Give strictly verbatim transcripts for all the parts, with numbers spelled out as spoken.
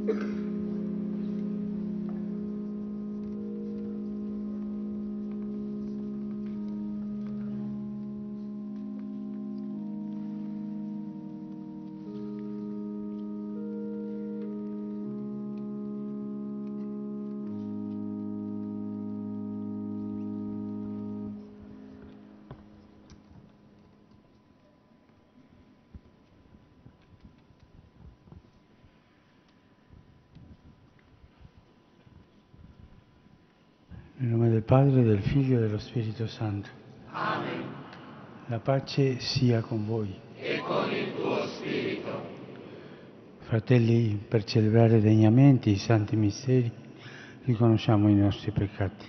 Nel nome del Padre, del Figlio e dello Spirito Santo. Amen. La pace sia con voi. E con il tuo spirito. Fratelli, per celebrare degnamente i santi misteri, riconosciamo i nostri peccati.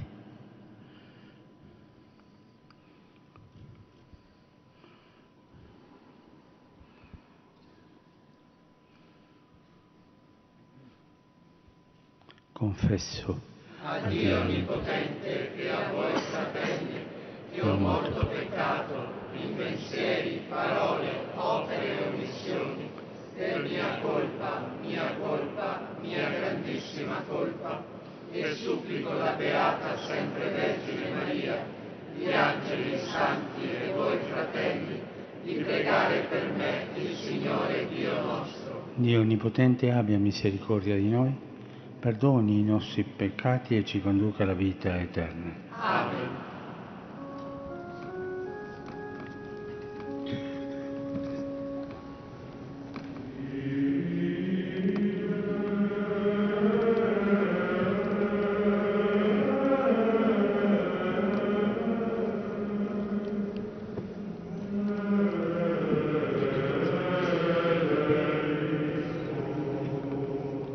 Confesso A Dio Onnipotente e a voi fratelli, che ho molto peccato in pensieri, parole, opere e omissioni, per mia colpa, mia colpa, mia grandissima colpa, e supplico la Beata Sempre Vergine Maria, gli angeli santi e voi fratelli, di pregare per me il Signore Dio nostro. Dio Onnipotente abbia misericordia di noi, perdoni i nostri peccati e ci conduca alla vita eterna. Amen.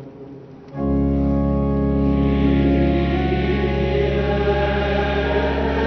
Amen.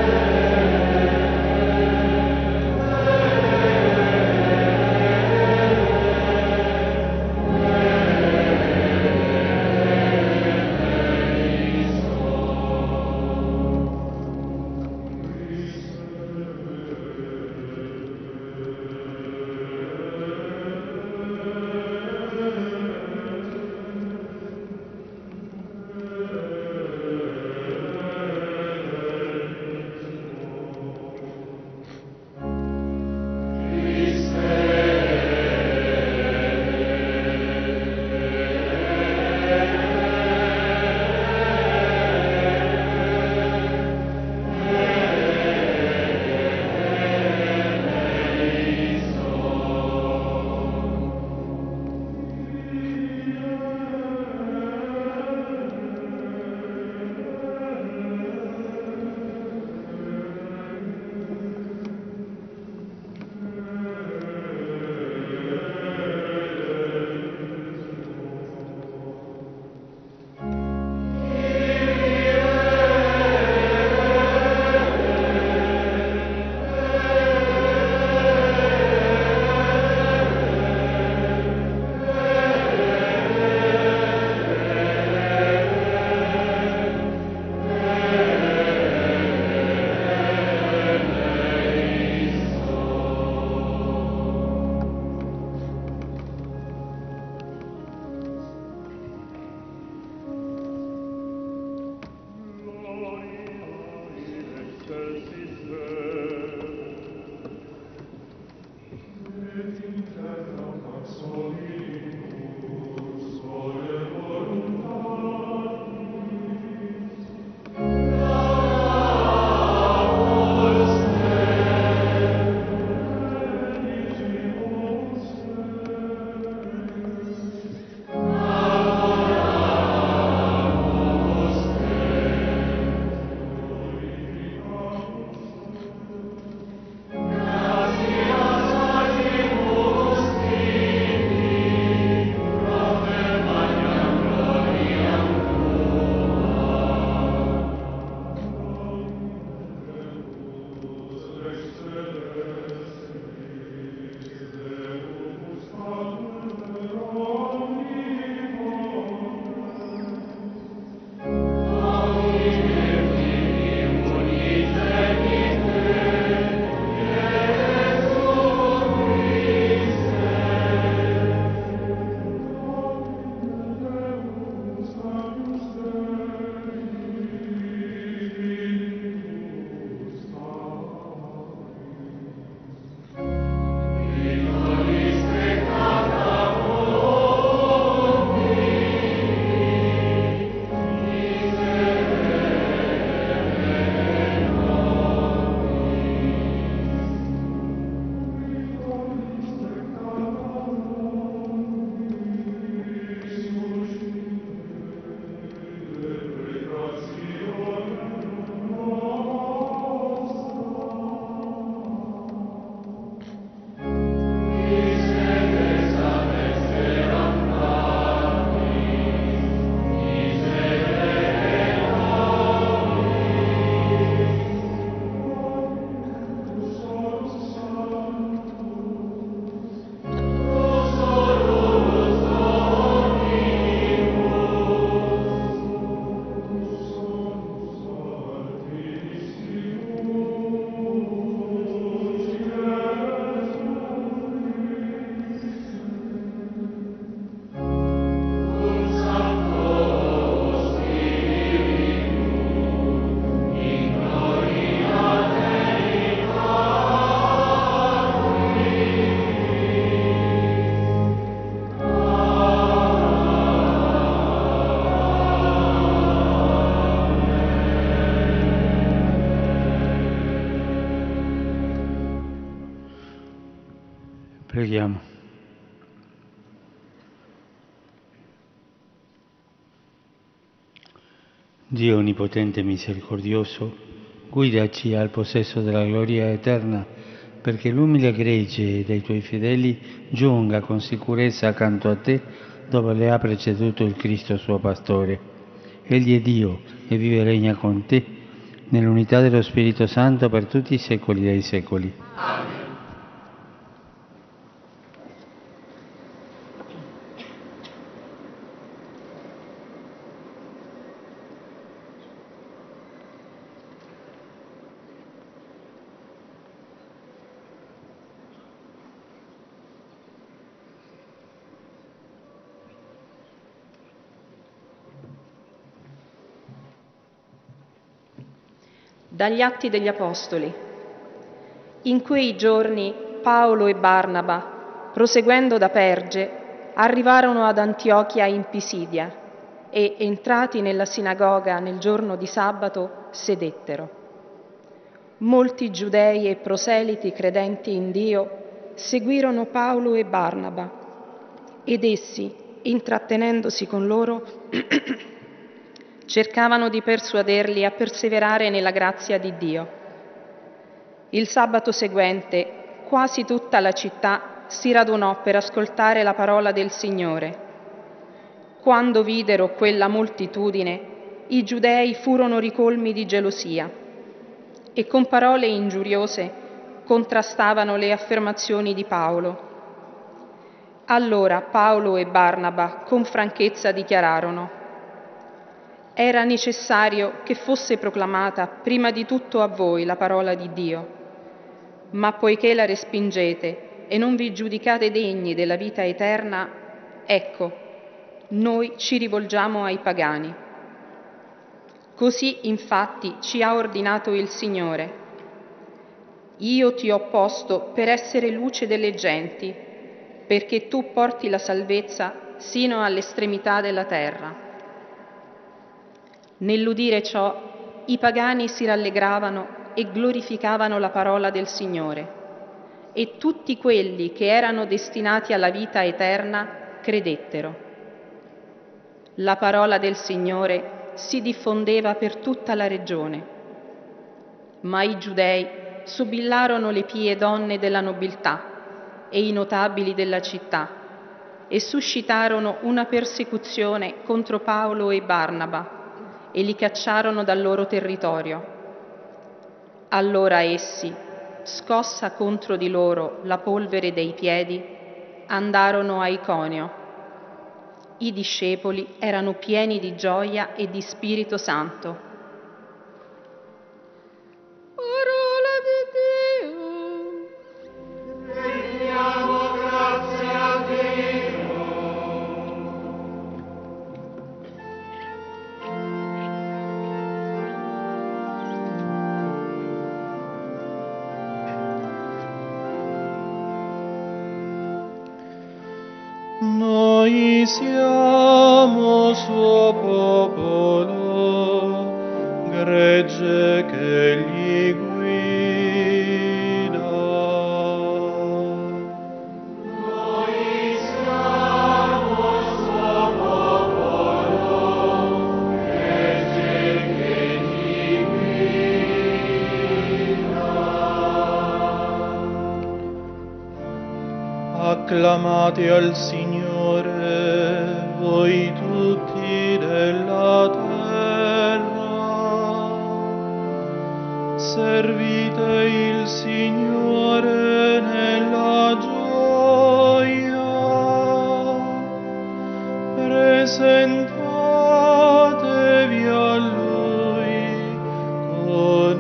Preghiamo. Dio onnipotente e misericordioso, guidaci al possesso della gloria eterna, perché l'umile gregge dei Tuoi fedeli giunga con sicurezza accanto a Te, dove le ha preceduto il Cristo suo Pastore. Egli è Dio e vive e regna con Te, nell'unità dello Spirito Santo per tutti i secoli dei secoli. Amen. Dagli Atti degli Apostoli. In quei giorni Paolo e Barnaba, proseguendo da Perge, arrivarono ad Antiochia in Pisidia e, entrati nella sinagoga nel giorno di sabato, sedettero. Molti giudei e proseliti credenti in Dio seguirono Paolo e Barnaba ed essi, intrattenendosi con loro, cercavano di persuaderli a perseverare nella grazia di Dio. Il sabato seguente, quasi tutta la città si radunò per ascoltare la parola del Signore. Quando videro quella moltitudine, i giudei furono ricolmi di gelosia e con parole ingiuriose contrastavano le affermazioni di Paolo. Allora Paolo e Barnaba con franchezza dichiararono: era necessario che fosse proclamata prima di tutto a voi la parola di Dio, ma poiché la respingete e non vi giudicate degni della vita eterna, ecco, noi ci rivolgiamo ai pagani. Così infatti ci ha ordinato il Signore: io ti ho posto per essere luce delle genti, perché tu porti la salvezza sino all'estremità della terra. Nell'udire ciò, i pagani si rallegravano e glorificavano la parola del Signore, e tutti quelli che erano destinati alla vita eterna credettero. La parola del Signore si diffondeva per tutta la regione, ma i giudei sobillarono le pie donne della nobiltà e i notabili della città e suscitarono una persecuzione contro Paolo e Barnaba e li cacciarono dal loro territorio. Allora essi, scossa contro di loro la polvere dei piedi, andarono a Iconio. I discepoli erano pieni di gioia e di Spirito Santo. Parola di Dio. Rendiamo grazie a Dio. Noi siamo suo popolo, gregge che gli guida. Noi siamo suo popolo, gregge che gli guida. Acclamate al Signore, voi tutti della terra. Servite il Signore nella gioia. Presentatevi a Lui con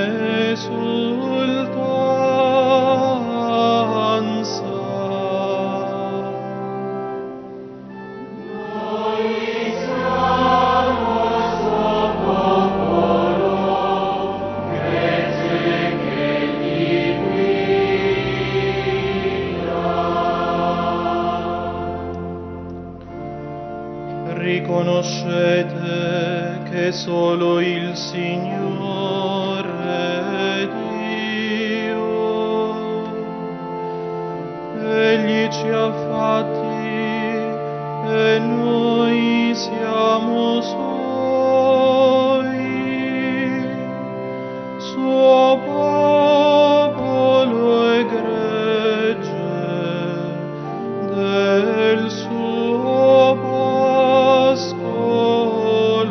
esultanza. Riconoscete che solo il Signore è Dio. Egli ci ha fatti e noi siamo Suoi, Suo popolo e gregge del suo pascolo.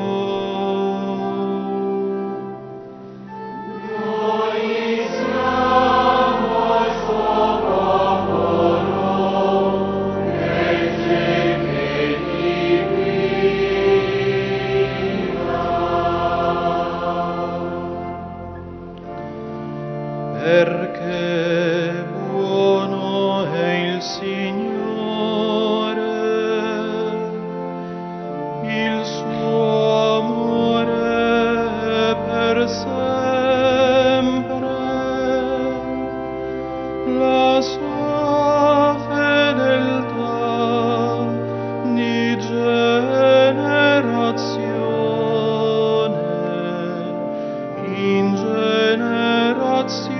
Noi siamo il suo popolo, legge che ti guida. Perché buono è il Signore, il suo amore è per sempre, la sua fedeltà di generazione in generazione.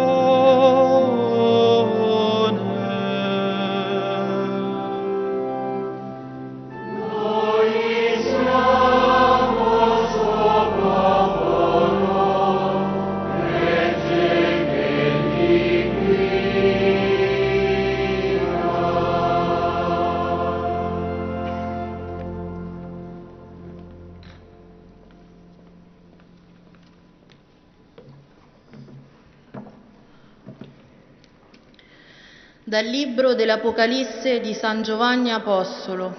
Noi siamo il suo popolo, legge che ti guida. Dal libro dell'Apocalisse di San Giovanni Apostolo.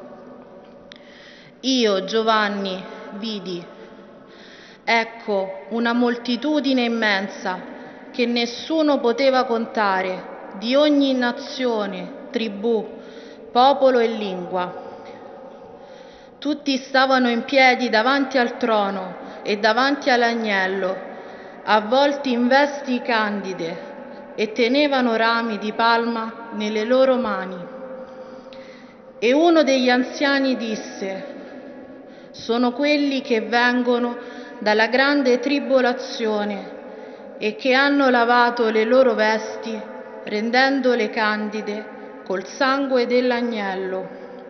Io, Giovanni, vidi, ecco, una moltitudine immensa che nessuno poteva contare, di ogni nazione, tribù, popolo e lingua. Tutti stavano in piedi davanti al trono e davanti all'agnello, avvolti in vesti candide, e tenevano rami di palma nelle loro mani. E uno degli anziani disse: sono quelli che vengono dalla grande tribolazione e che hanno lavato le loro vesti, rendendole candide col sangue dell'agnello.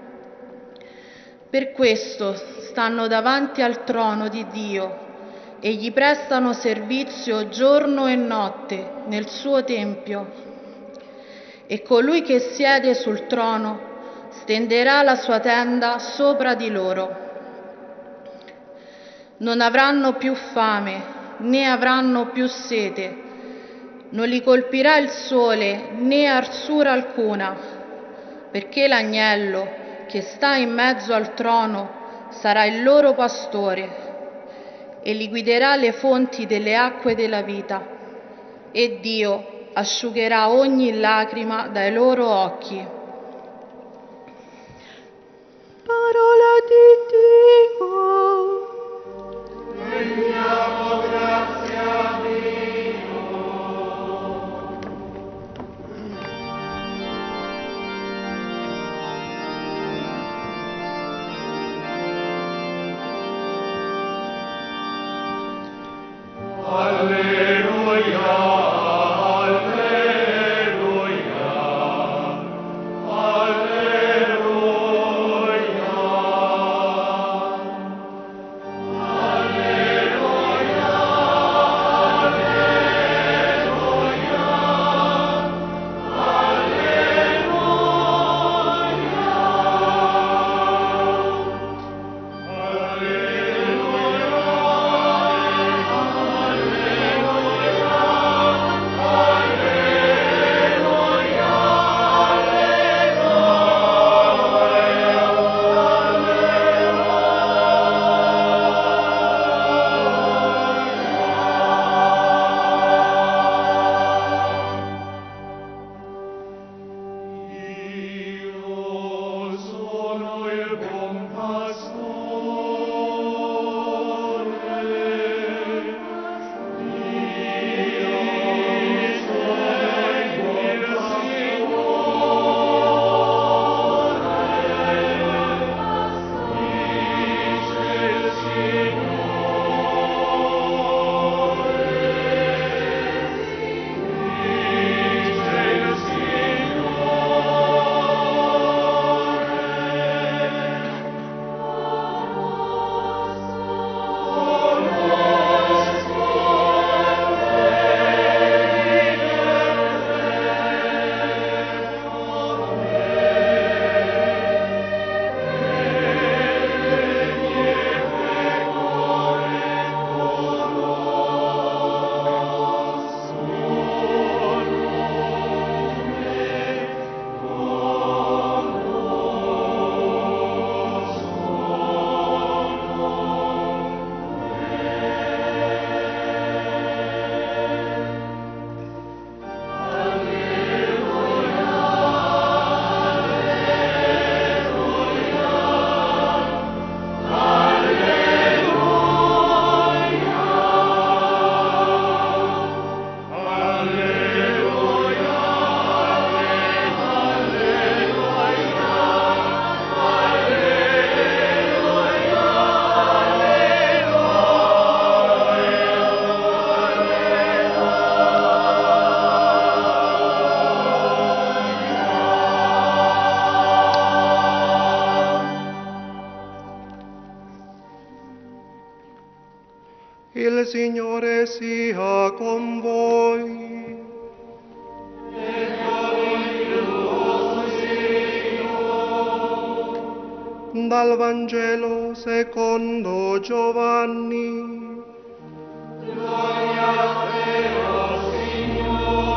Per questo stanno davanti al trono di Dio e gli prestano servizio giorno e notte nel suo tempio. E colui che siede sul trono stenderà la sua tenda sopra di loro. Non avranno più fame, né avranno più sete, non li colpirà il sole né arsura alcuna, perché l'agnello che sta in mezzo al trono sarà il loro pastore e li guiderà alle fonti delle acque della vita, e Dio asciugherà ogni lacrima dai loro occhi. Parola di Dio. Rendiamo grazie a Dio. Alleluia, alleluia, Il Signore sia con voi. E con il tuo spirito. Dal Vangelo secondo Giovanni. Gloria a te, o Signore.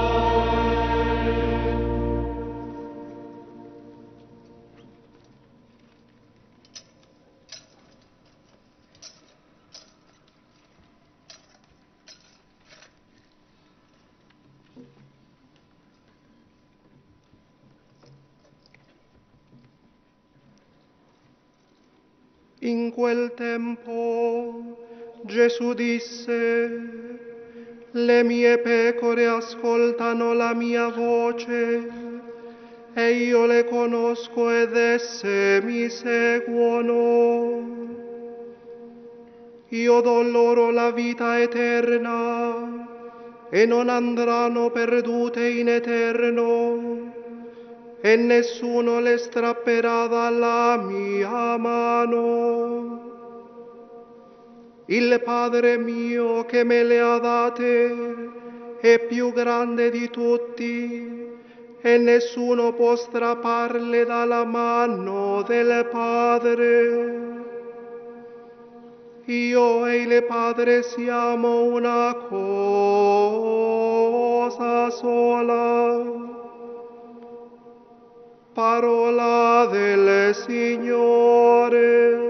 In quel tempo Gesù disse: le mie pecore ascoltano la mia voce, e io le conosco ed esse mi seguono. Io do loro la vita eterna, e non andranno perdute in eterno, e nessuno le strapperà dalla mia mano. Il Padre mio che me le ha date è più grande di tutti, e nessuno può strapparle dalla mano del Padre. Io e il Padre siamo una cosa sola. Parola del Signore.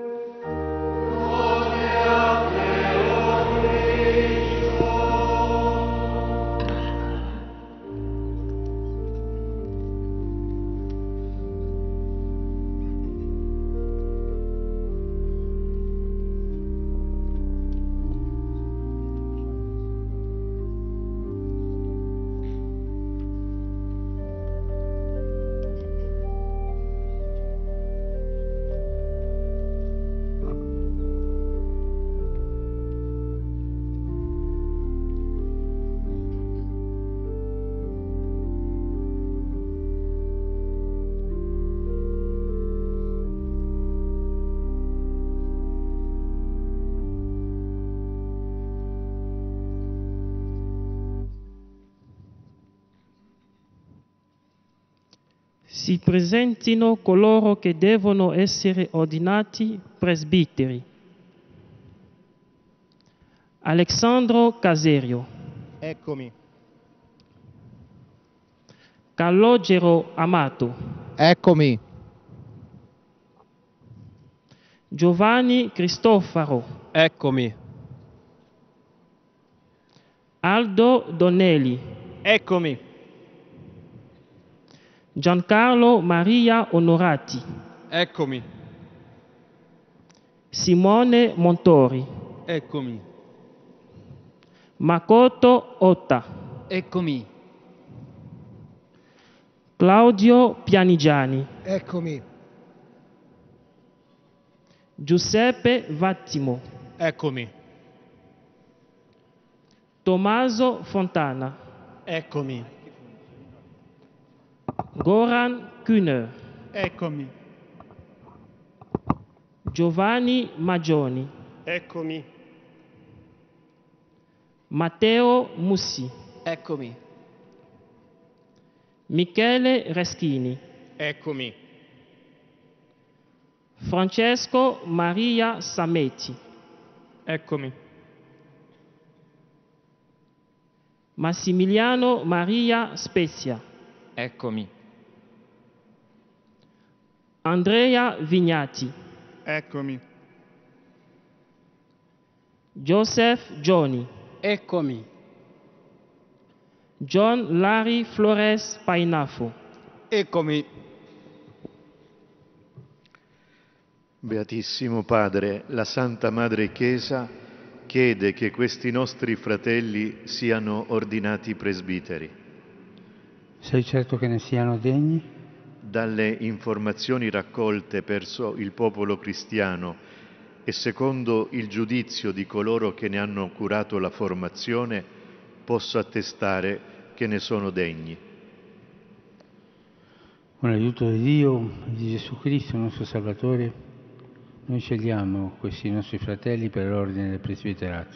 Si presentino coloro che devono essere ordinati presbiteri. Alessandro Caserio. Eccomi. Calogero Amato. Eccomi. Giovanni Cristofaro. Eccomi. Aldo Donelli. Eccomi. Giancarlo Maria Onorati. Eccomi. Simone Montori. Eccomi. Makoto Otta. Eccomi. Claudio Pianigiani. Eccomi. Giuseppe Vattimo. Eccomi. Tommaso Fontana. Eccomi. Goran Kühner. Eccomi. Giovanni Magioni. Eccomi. Matteo Mussi. Eccomi. Michele Reschini. Eccomi. Francesco Maria Sametti. Eccomi. Massimiliano Maria Spezia. Eccomi. Andrea Vignati. Eccomi. Joseph Gioni. Eccomi. John Larry Flores Painafo. Eccomi. Beatissimo Padre, la Santa Madre Chiesa chiede che questi nostri fratelli siano ordinati presbiteri. Sei certo che ne siano degni? Dalle informazioni raccolte verso il popolo cristiano e secondo il giudizio di coloro che ne hanno curato la formazione, posso attestare che ne sono degni. Con l'aiuto di Dio e di Gesù Cristo, nostro Salvatore, Noi scegliamo questi nostri fratelli per l'ordine del presbiterato.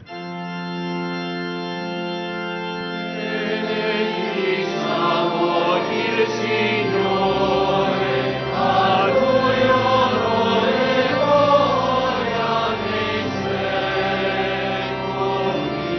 Benediciamo il Signore, a Lui onore e gloria nei secoli.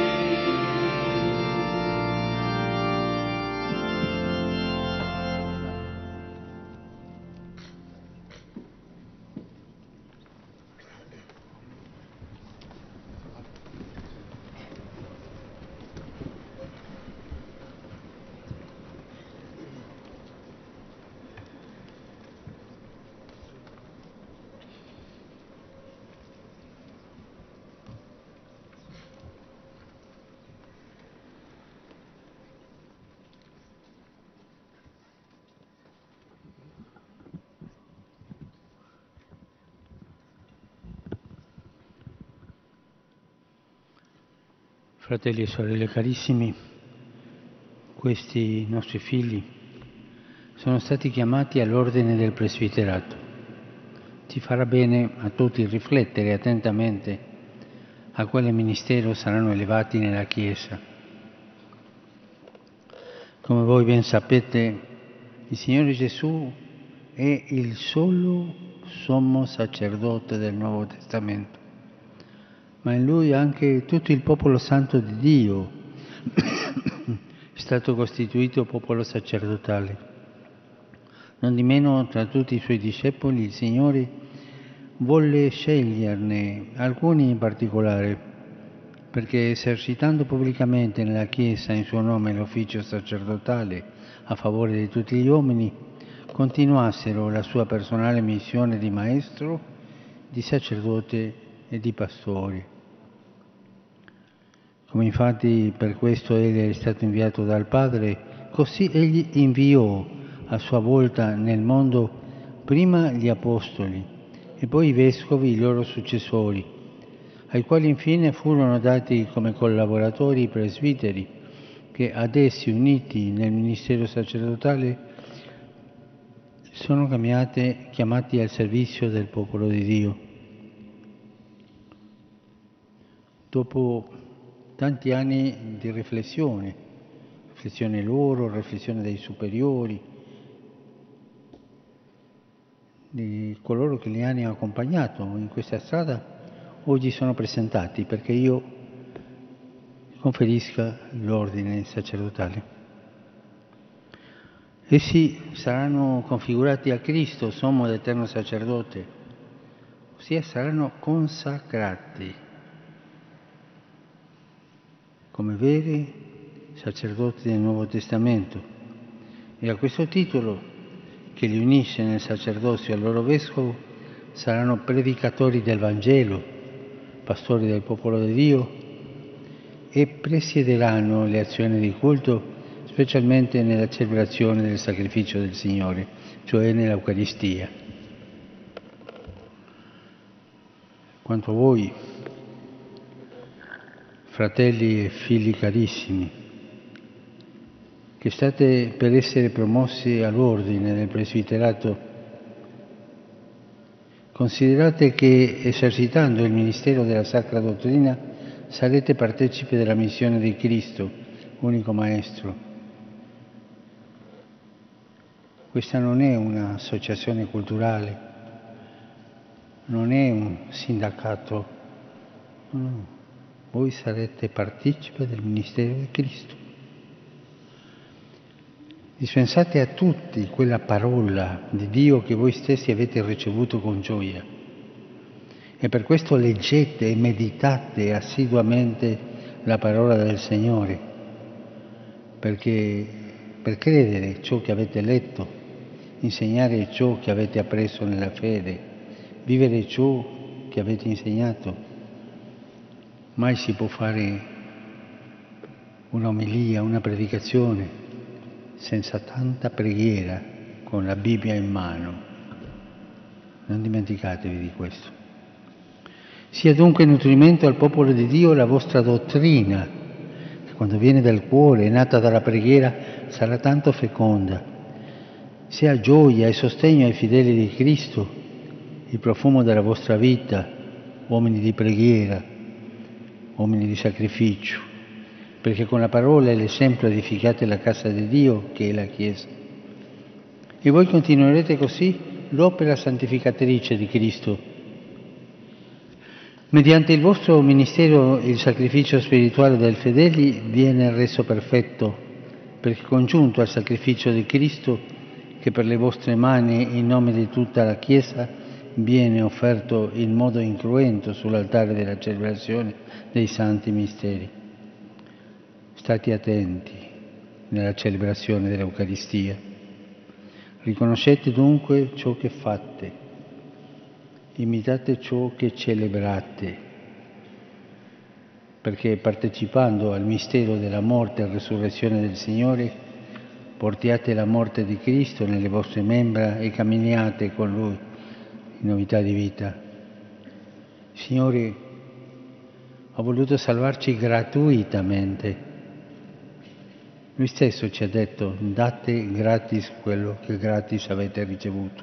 Fratelli e sorelle carissimi, questi nostri figli sono stati chiamati all'ordine del presbiterato. Ci farà bene a tutti riflettere attentamente a quale ministero saranno elevati nella Chiesa. Come voi ben sapete, il Signore Gesù è il solo sommo sacerdote del Nuovo Testamento, ma in Lui anche tutto il popolo santo di Dio è stato costituito popolo sacerdotale. Non di meno, tra tutti i Suoi discepoli, il Signore volle sceglierne alcuni in particolare, perché esercitando pubblicamente nella Chiesa in suo nome l'ufficio sacerdotale a favore di tutti gli uomini, continuassero la sua personale missione di maestro, di sacerdote e di pastori. Come infatti per questo egli è stato inviato dal Padre, così egli inviò a sua volta nel mondo prima gli apostoli e poi i vescovi, i loro successori, ai quali infine furono dati come collaboratori i presbiteri, che ad essi uniti nel ministero sacerdotale sono chiamati, chiamati al servizio del popolo di Dio. Dopo tanti anni di riflessione, riflessione loro, riflessione dei superiori, di coloro che li hanno accompagnato in questa strada, oggi sono presentati perché io conferisca l'ordine sacerdotale. Essi saranno configurati a Cristo, sommo ed eterno sacerdote, ossia saranno consacrati come veri sacerdoti del Nuovo Testamento, e a questo titolo, che li unisce nel sacerdozio al loro vescovo, saranno predicatori del Vangelo, pastori del popolo di Dio, e presiederanno le azioni di culto, specialmente nella celebrazione del sacrificio del Signore, cioè nell'Eucaristia. Quanto a voi, fratelli e figli carissimi, che state per essere promossi all'ordine del presbiterato, considerate che esercitando il ministero della Sacra Dottrina sarete partecipi della missione di Cristo, unico Maestro. Questa non è un'associazione culturale, non è un sindacato, no. Voi sarete partecipi del ministero di Cristo. Dispensate a tutti quella parola di Dio che voi stessi avete ricevuto con gioia. E per questo leggete e meditate assiduamente la parola del Signore, perché per credere ciò che avete letto, insegnare ciò che avete appreso nella fede, vivere ciò che avete insegnato. Mai si può fare un'omelia, una predicazione senza tanta preghiera con la Bibbia in mano. Non dimenticatevi di questo. Sia dunque nutrimento al popolo di Dio la vostra dottrina, che quando viene dal cuore, è nata dalla preghiera, sarà tanto feconda. Sia gioia e sostegno ai fedeli di Cristo il profumo della vostra vita, uomini di preghiera, uomini di sacrificio, perché con la parola e l'esempio edificate la casa di Dio, che è la Chiesa. E voi continuerete così l'opera santificatrice di Cristo. Mediante il vostro ministero il sacrificio spirituale dei fedeli viene reso perfetto, perché congiunto al sacrificio di Cristo, che per le vostre mani, in nome di tutta la Chiesa, viene offerto in modo incruento sull'altare della celebrazione dei santi misteri. State attenti nella celebrazione dell'Eucaristia. Riconoscete dunque ciò che fate. Imitate ciò che celebrate, perché partecipando al mistero della morte e resurrezione del Signore, portiate la morte di Cristo nelle vostre membra e camminiate con Lui in novità di vita. Il Signore ha voluto salvarci gratuitamente. Lui stesso ci ha detto: date gratis quello che gratis avete ricevuto.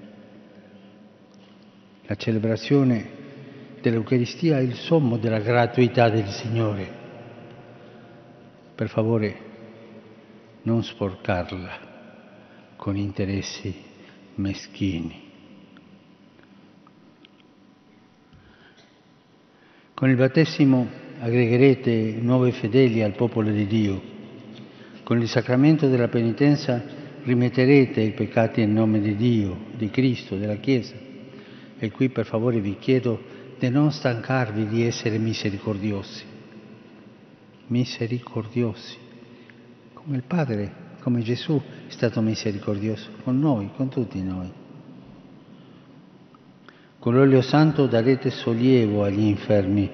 La celebrazione dell'Eucaristia è il sommo della gratuità del Signore. Per favore, non sporcarla con interessi meschini. Con il battesimo aggregherete nuovi fedeli al popolo di Dio. Con il sacramento della penitenza rimetterete i peccati in nome di Dio, di Cristo, della Chiesa. E qui per favore vi chiedo di non stancarvi di essere misericordiosi. Misericordiosi. Come il Padre, come Gesù è stato misericordioso con noi, con tutti noi. Con l'olio santo darete sollievo agli infermi.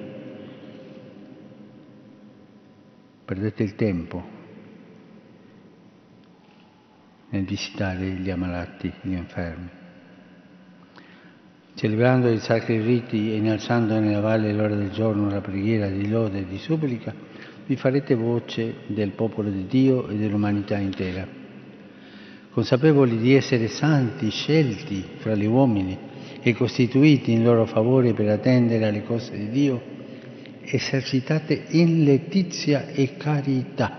Perdete il tempo nel visitare gli ammalati, gli infermi. Celebrando i sacri riti e innalzando nella valle l'ora del giorno la preghiera di lode e di supplica, vi farete voce del popolo di Dio e dell'umanità intera. Consapevoli di essere santi, scelti fra gli uomini e costituiti in loro favore per attendere alle cose di Dio, esercitate in letizia e carità,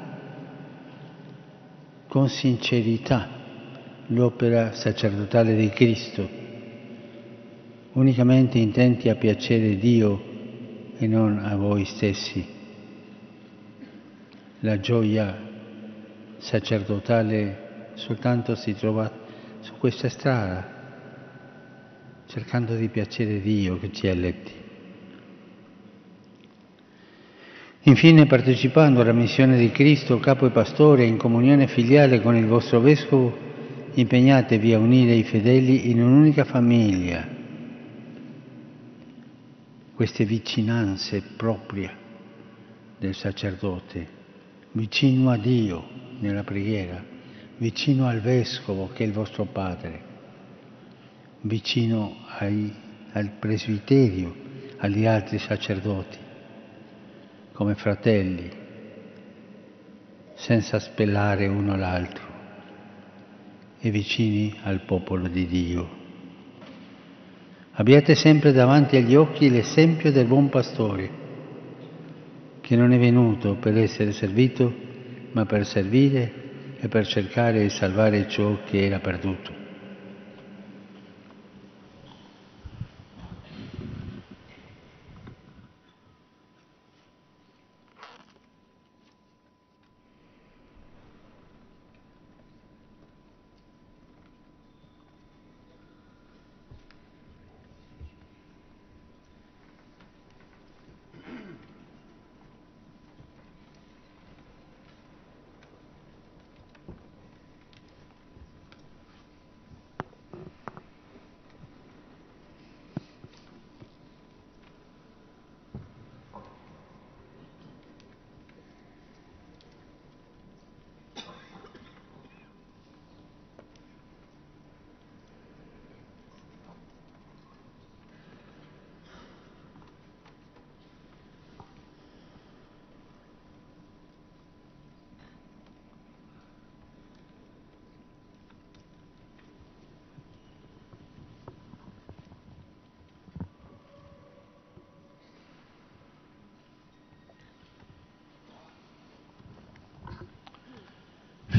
con sincerità, l'opera sacerdotale di Cristo, unicamente intenti a piacere Dio e non a voi stessi. La gioia sacerdotale soltanto si trova su questa strada, cercando di piacere Dio che ci ha eletti. Infine, partecipando alla missione di Cristo, capo e pastore, in comunione filiale con il vostro Vescovo, impegnatevi a unire i fedeli in un'unica famiglia. Queste vicinanze proprie del sacerdote, vicino a Dio nella preghiera, vicino al Vescovo che è il vostro Padre, vicino ai, al presbiterio, agli altri sacerdoti, come fratelli, senza spellare uno l'altro, e vicini al popolo di Dio. Abbiate sempre davanti agli occhi l'esempio del buon pastore, che non è venuto per essere servito, ma per servire e per cercare e salvare ciò che era perduto.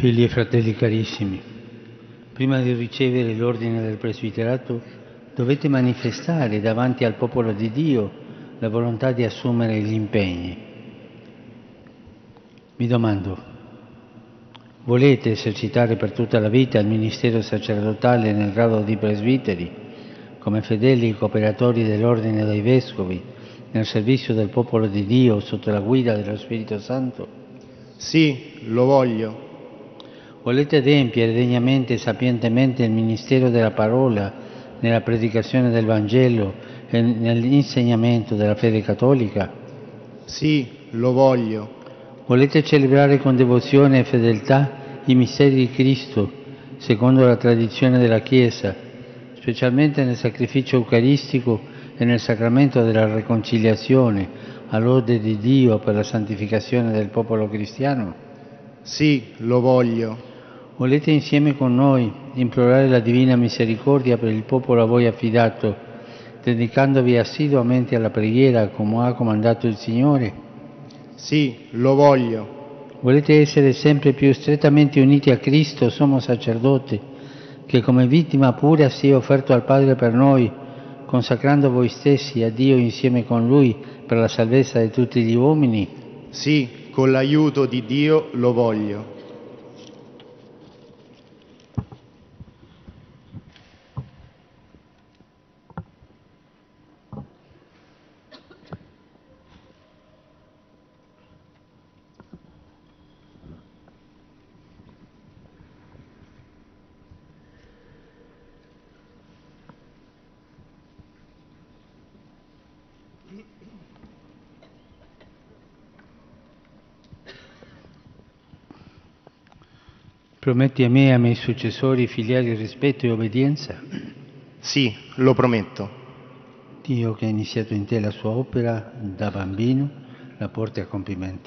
Figli e fratelli carissimi, prima di ricevere l'ordine del presbiterato dovete manifestare davanti al popolo di Dio la volontà di assumere gli impegni. Vi domando, volete esercitare per tutta la vita il ministero sacerdotale nel grado di presbiteri, come fedeli cooperatori dell'ordine dei vescovi, nel servizio del popolo di Dio sotto la guida dello Spirito Santo? Sì, lo voglio. Volete adempiere degnamente e sapientemente il ministero della parola nella predicazione del Vangelo e nell'insegnamento della fede cattolica? Sì, lo voglio. Volete celebrare con devozione e fedeltà i misteri di Cristo, secondo la tradizione della Chiesa, specialmente nel sacrificio eucaristico e nel sacramento della riconciliazione, all'ode di Dio per la santificazione del popolo cristiano? Sì, lo voglio. Volete insieme con noi implorare la divina misericordia per il popolo a voi affidato, dedicandovi assiduamente alla preghiera come ha comandato il Signore? Sì, lo voglio. Volete essere sempre più strettamente uniti a Cristo, sommo sacerdote, che come vittima pura si è offerto al Padre per noi, consacrando voi stessi a Dio insieme con Lui per la salvezza di tutti gli uomini? Sì, con l'aiuto di Dio lo voglio. Prometti a me e ai miei successori filiali rispetto e obbedienza? Sì, lo prometto. Dio che ha iniziato in te la sua opera da bambino la porti a compimento.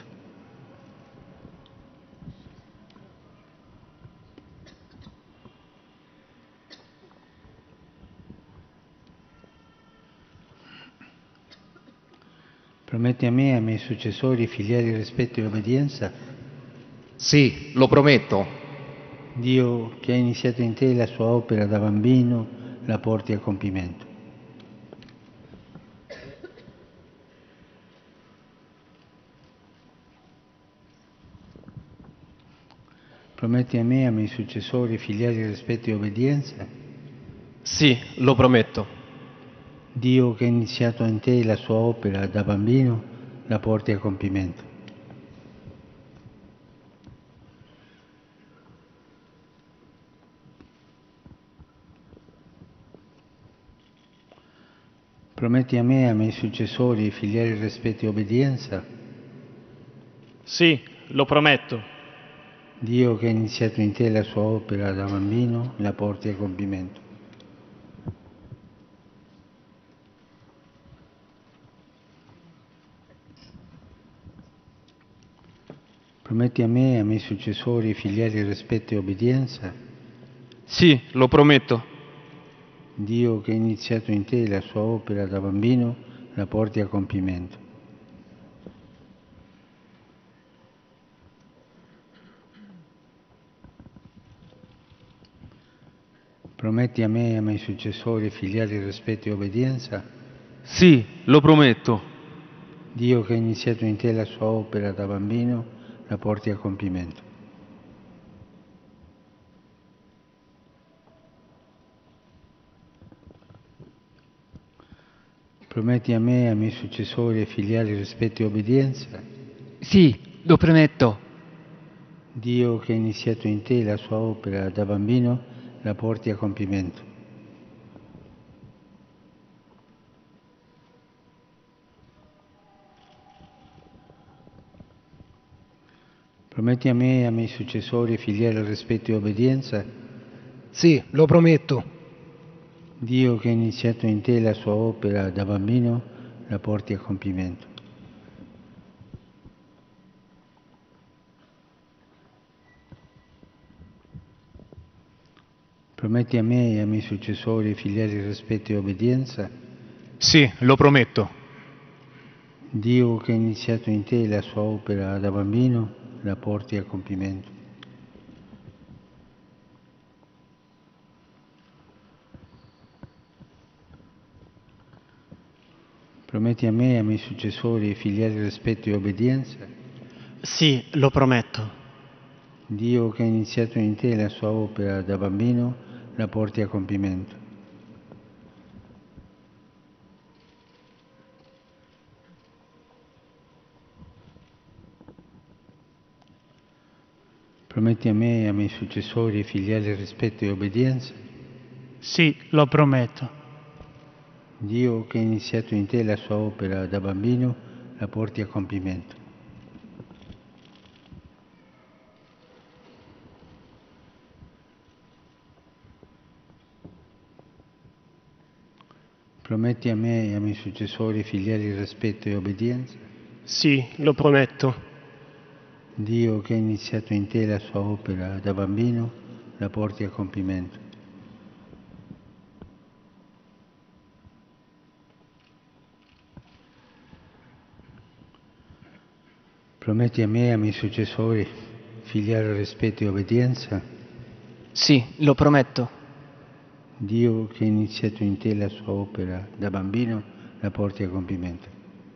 Prometti a me e ai miei successori filiali rispetto e obbedienza? Sì, lo prometto. Dio che ha iniziato in te la sua opera da bambino la porti a compimento. Prometti a me e ai miei successori filiali rispetto e obbedienza? Sì, lo prometto. Dio che ha iniziato in te la sua opera da bambino la porti a compimento. Prometti a me e ai miei successori filiali rispetto e obbedienza? Sì, lo prometto. Dio che ha iniziato in te la sua opera da bambino la porti a compimento. Prometti a me e ai miei successori filiali rispetto e obbedienza? Sì, lo prometto. Dio che ha iniziato in te la sua opera da bambino la porti a compimento. Prometti a me e ai miei successori filiali rispetto e obbedienza? Sì, lo prometto. Dio che ha iniziato in te la sua opera da bambino la porti a compimento. Prometti a me e ai miei successori e filiali rispetto e obbedienza? Sì, lo prometto. Dio che ha iniziato in te la sua opera da bambino la porti a compimento. Prometti a me e ai miei successori e filiali rispetto e obbedienza? Sì, lo prometto. Dio che ha iniziato in te la sua opera da bambino la porti a compimento. Prometti a me e ai miei successori e filiali rispetto e obbedienza? Sì, lo prometto. Dio che ha iniziato in te la sua opera da bambino la porti a compimento. Prometti a me e ai miei successori filiale rispetto e obbedienza? Sì, lo prometto. Dio che ha iniziato in te la sua opera da bambino la porti a compimento. Prometti a me e ai miei successori filiale rispetto e obbedienza? Sì, lo prometto. Dio che ha iniziato in te la sua opera da bambino la porti a compimento. Prometti a me e ai miei successori filiali rispetto e obbedienza? Sì, lo prometto. Dio che ha iniziato in te la sua opera da bambino la porti a compimento. Prometti a me e ai miei successori filiale rispetto e obbedienza? Sì, lo prometto. Dio che ha iniziato in te la sua opera da bambino la porti a compimento.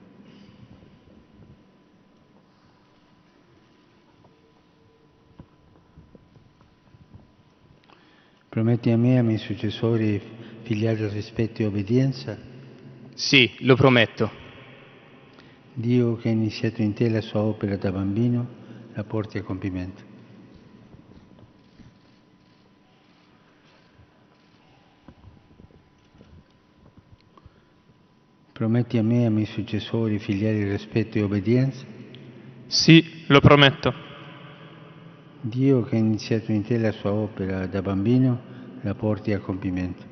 Prometti a me e ai miei successori filiale rispetto e obbedienza? Sì, lo prometto. Dio che ha iniziato in te la sua opera da bambino la porti a compimento. Prometti a me e ai miei successori filiali rispetto e obbedienza? Sì, lo prometto. Dio che ha iniziato in te la sua opera da bambino la porti a compimento.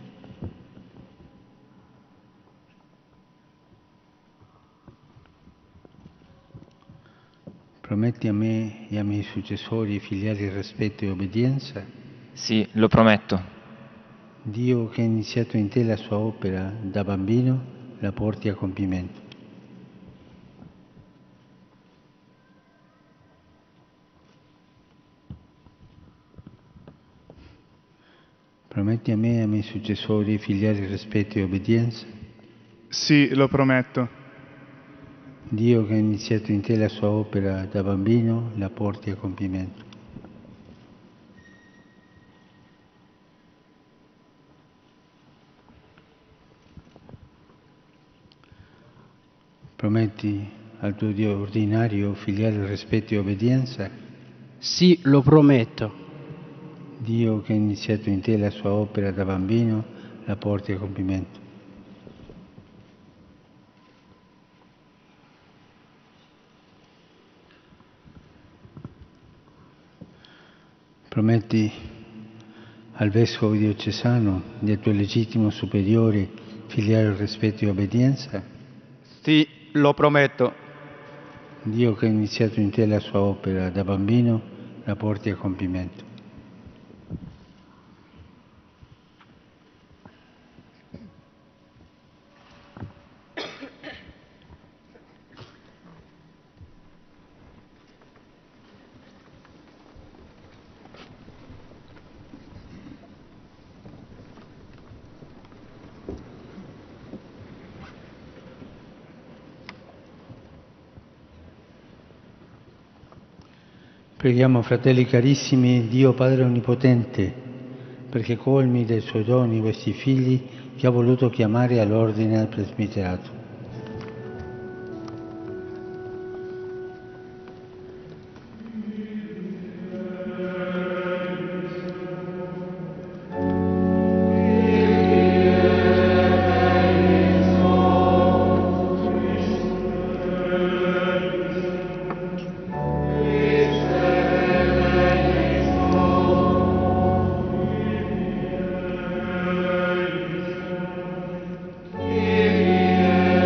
Prometti a me e ai miei successori filiali rispetto e obbedienza? Sì, lo prometto. Dio che ha iniziato in te la sua opera da bambino la porti a compimento. Prometti a me e ai miei successori filiali rispetto e obbedienza? Sì, lo prometto. Dio che ha iniziato in te la sua opera da bambino la porti a compimento. Prometti al tuo Dio ordinario filiale rispetto e obbedienza? Sì, lo prometto. Dio che ha iniziato in te la sua opera da bambino la porti a compimento. Prometti al Vescovo diocesano e al tuo legittimo superiore filiale rispetto e obbedienza? Sì, lo prometto. Dio che ha iniziato in te la sua opera da bambino la porti a compimento. Preghiamo, fratelli carissimi, Dio Padre Onnipotente, perché colmi dei suoi doni questi figli che ha voluto chiamare all'ordine e al presbiterato. Kyrie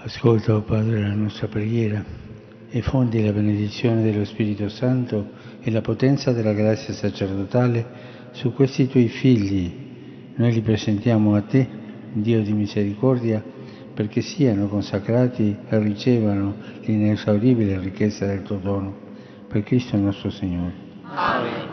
Ascolta, o Padre, la nostra preghiera e fondi la benedizione dello Spirito Santo e la potenza della grazia sacerdotale su questi tuoi figli. Noi li presentiamo a te, Dio di misericordia, perché siano consacrati e ricevano l'inesauribile ricchezza del tuo dono. Per Cristo nostro Signore. Amen.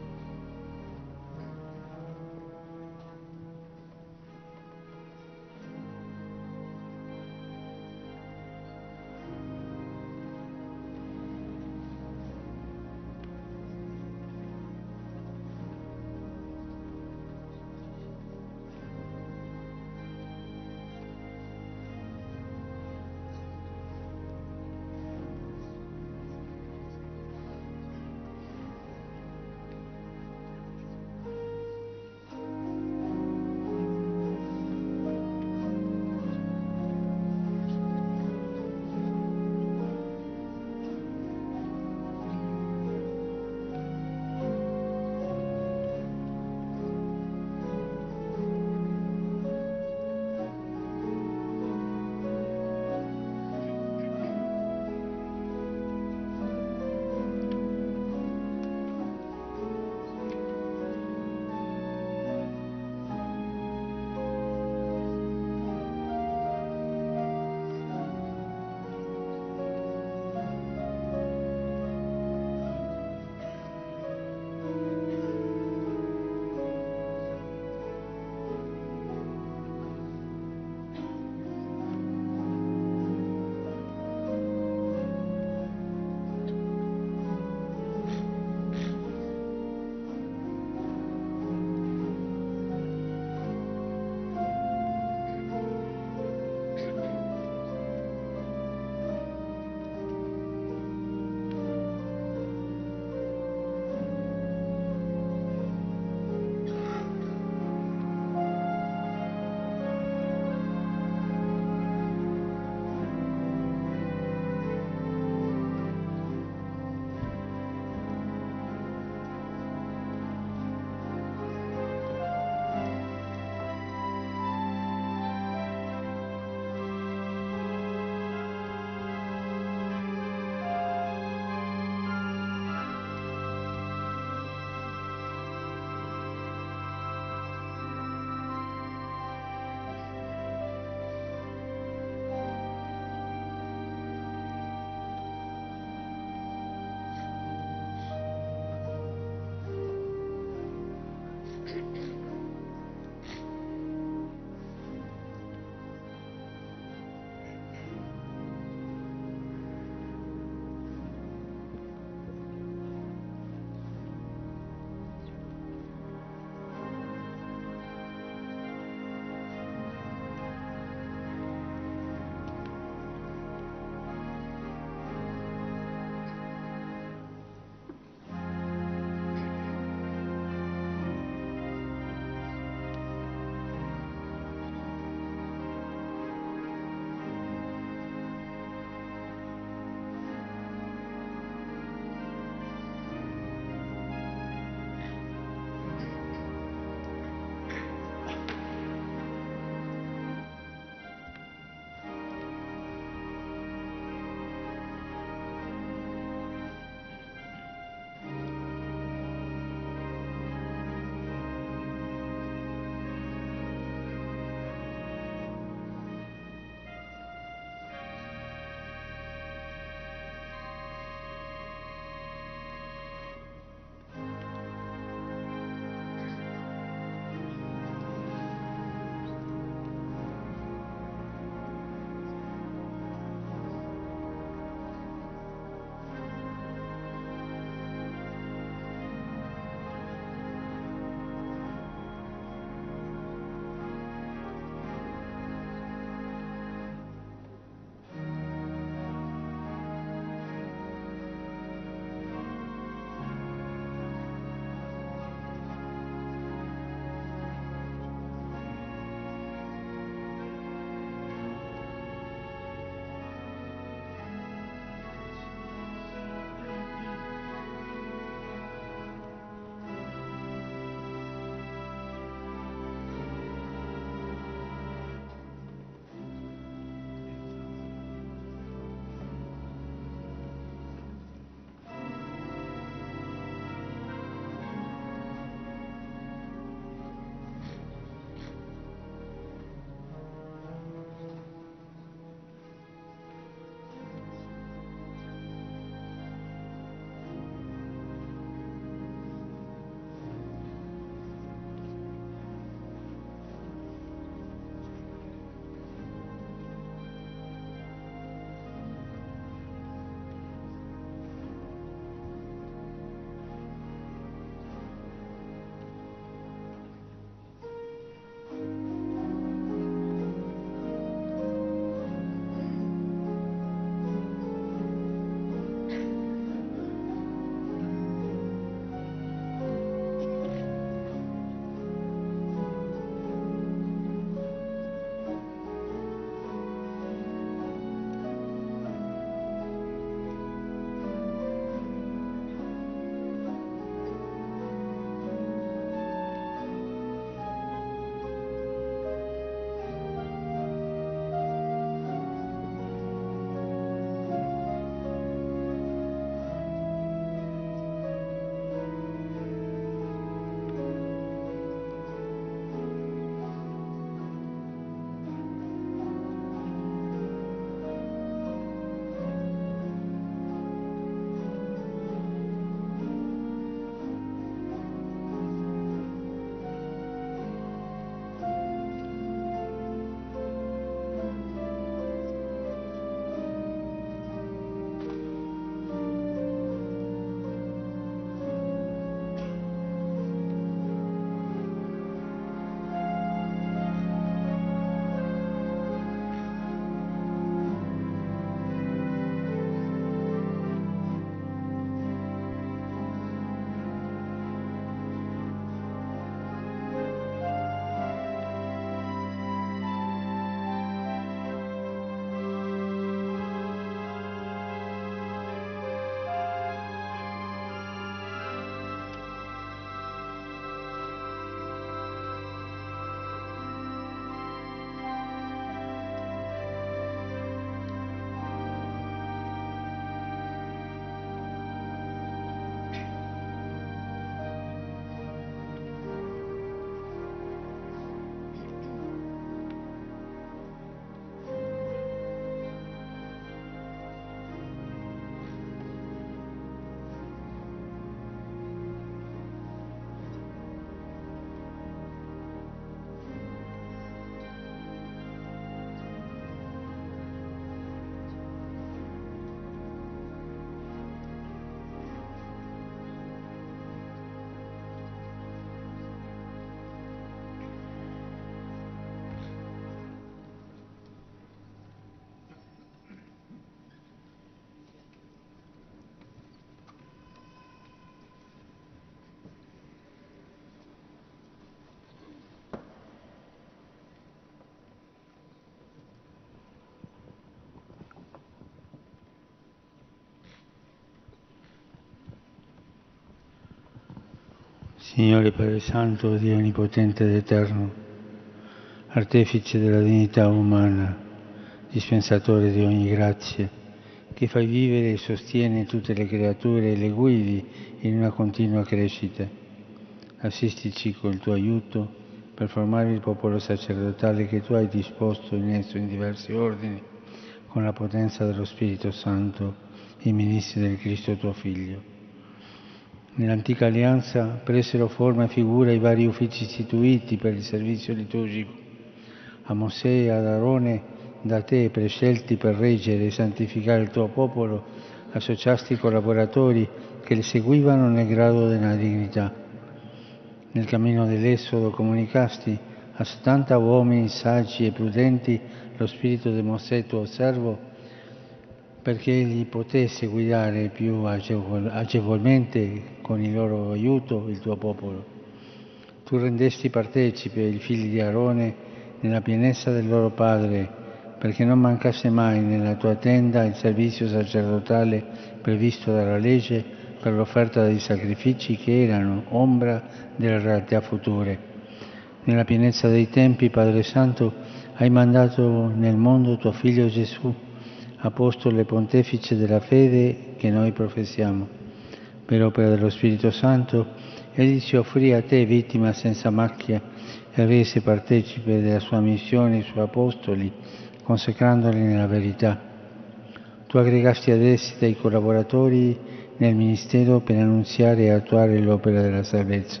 Signore Padre Santo, Dio Onnipotente ed Eterno, Artefice della dignità umana, dispensatore di ogni grazia, che fai vivere e sostiene tutte le creature e le guidi in una continua crescita. Assistici col tuo aiuto per formare il popolo sacerdotale che tu hai disposto in esso in diversi ordini, con la potenza dello Spirito Santo, i ministri del Cristo tuo Figlio. Nell'antica alleanza presero forma e figura i vari uffici istituiti per il servizio liturgico. A Mosè e ad Aarone, da te prescelti per reggere e santificare il tuo popolo, associasti i collaboratori che li seguivano nel grado della dignità. Nel cammino dell'Esodo comunicasti a settanta uomini saggi e prudenti lo spirito di Mosè tuo servo, perché egli potesse guidare più agevol- agevolmente con il loro aiuto il tuo popolo. Tu rendesti partecipe i figli di Aarone nella pienezza del loro padre, perché non mancasse mai nella tua tenda il servizio sacerdotale previsto dalla legge per l'offerta dei sacrifici che erano ombra delle realtà future. Nella pienezza dei tempi, Padre Santo, hai mandato nel mondo tuo Figlio Gesù, apostolo e pontefice della fede che noi professiamo. Per opera dello Spirito Santo, egli si offrì a te vittima senza macchia e rese partecipe della sua missione i suoi apostoli, consacrandoli nella verità. Tu aggregasti ad essi dei collaboratori nel ministero per annunziare e attuare l'opera della salvezza.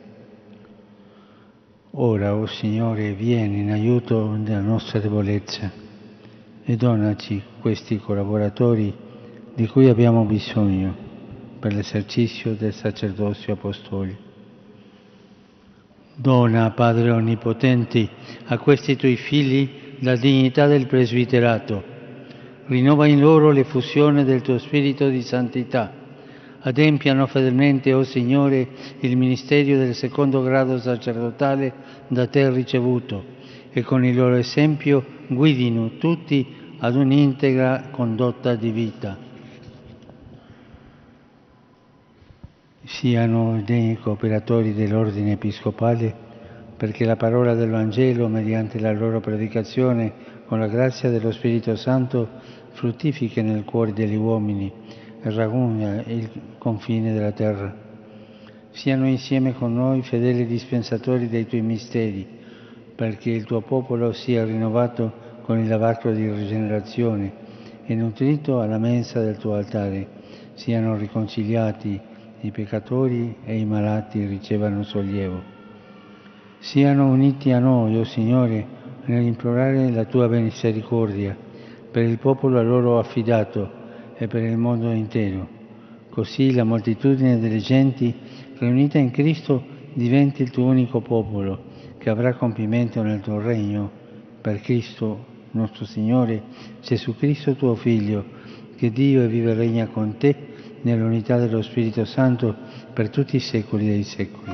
Ora, o oh Signore, vieni in aiuto della nostra debolezza e donaci questi collaboratori di cui abbiamo bisogno per l'esercizio del sacerdozio apostolico. Dona, Padre Onnipotente, a questi tuoi figli la dignità del presbiterato. Rinnova in loro l'effusione del tuo spirito di santità. Adempiano fedelmente, o oh Signore, il ministero del secondo grado sacerdotale da te ricevuto e con il loro esempio guidino tutti ad un'integra condotta di vita. Siano degni cooperatori dell'ordine episcopale perché la parola del Vangelo, mediante la loro predicazione, con la grazia dello Spirito Santo, fruttifichi nel cuore degli uomini e raggiunga il confine della terra. Siano insieme con noi fedeli dispensatori dei tuoi misteri, perché il tuo popolo sia rinnovato con il lavacro di rigenerazione e nutrito alla mensa del tuo altare. Siano riconciliati i peccatori e i malati ricevano sollievo. Siano uniti a noi, o oh Signore, nell'implorare la tua misericordia per il popolo a loro affidato e per il mondo intero. Così la moltitudine delle genti riunita in Cristo diventi il tuo unico popolo, che avrà compimento nel tuo regno, per Cristo nostro Signore, Gesù Cristo tuo Figlio, che Dio e vive e regna con te nell'unità dello Spirito Santo per tutti i secoli dei secoli.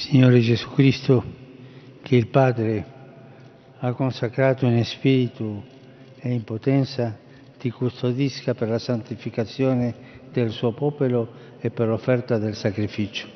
Signore Gesù Cristo, che il Padre ha consacrato in spirito e in potenza, ti custodisca per la santificazione del suo popolo e per l'offerta del sacrificio.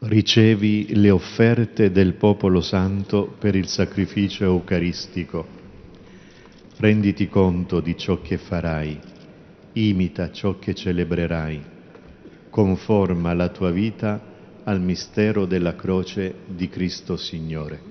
Ricevi le offerte del popolo santo per il sacrificio eucaristico. Renditi conto di ciò che farai, imita ciò che celebrerai, conforma la tua vita al mistero della croce di Cristo Signore.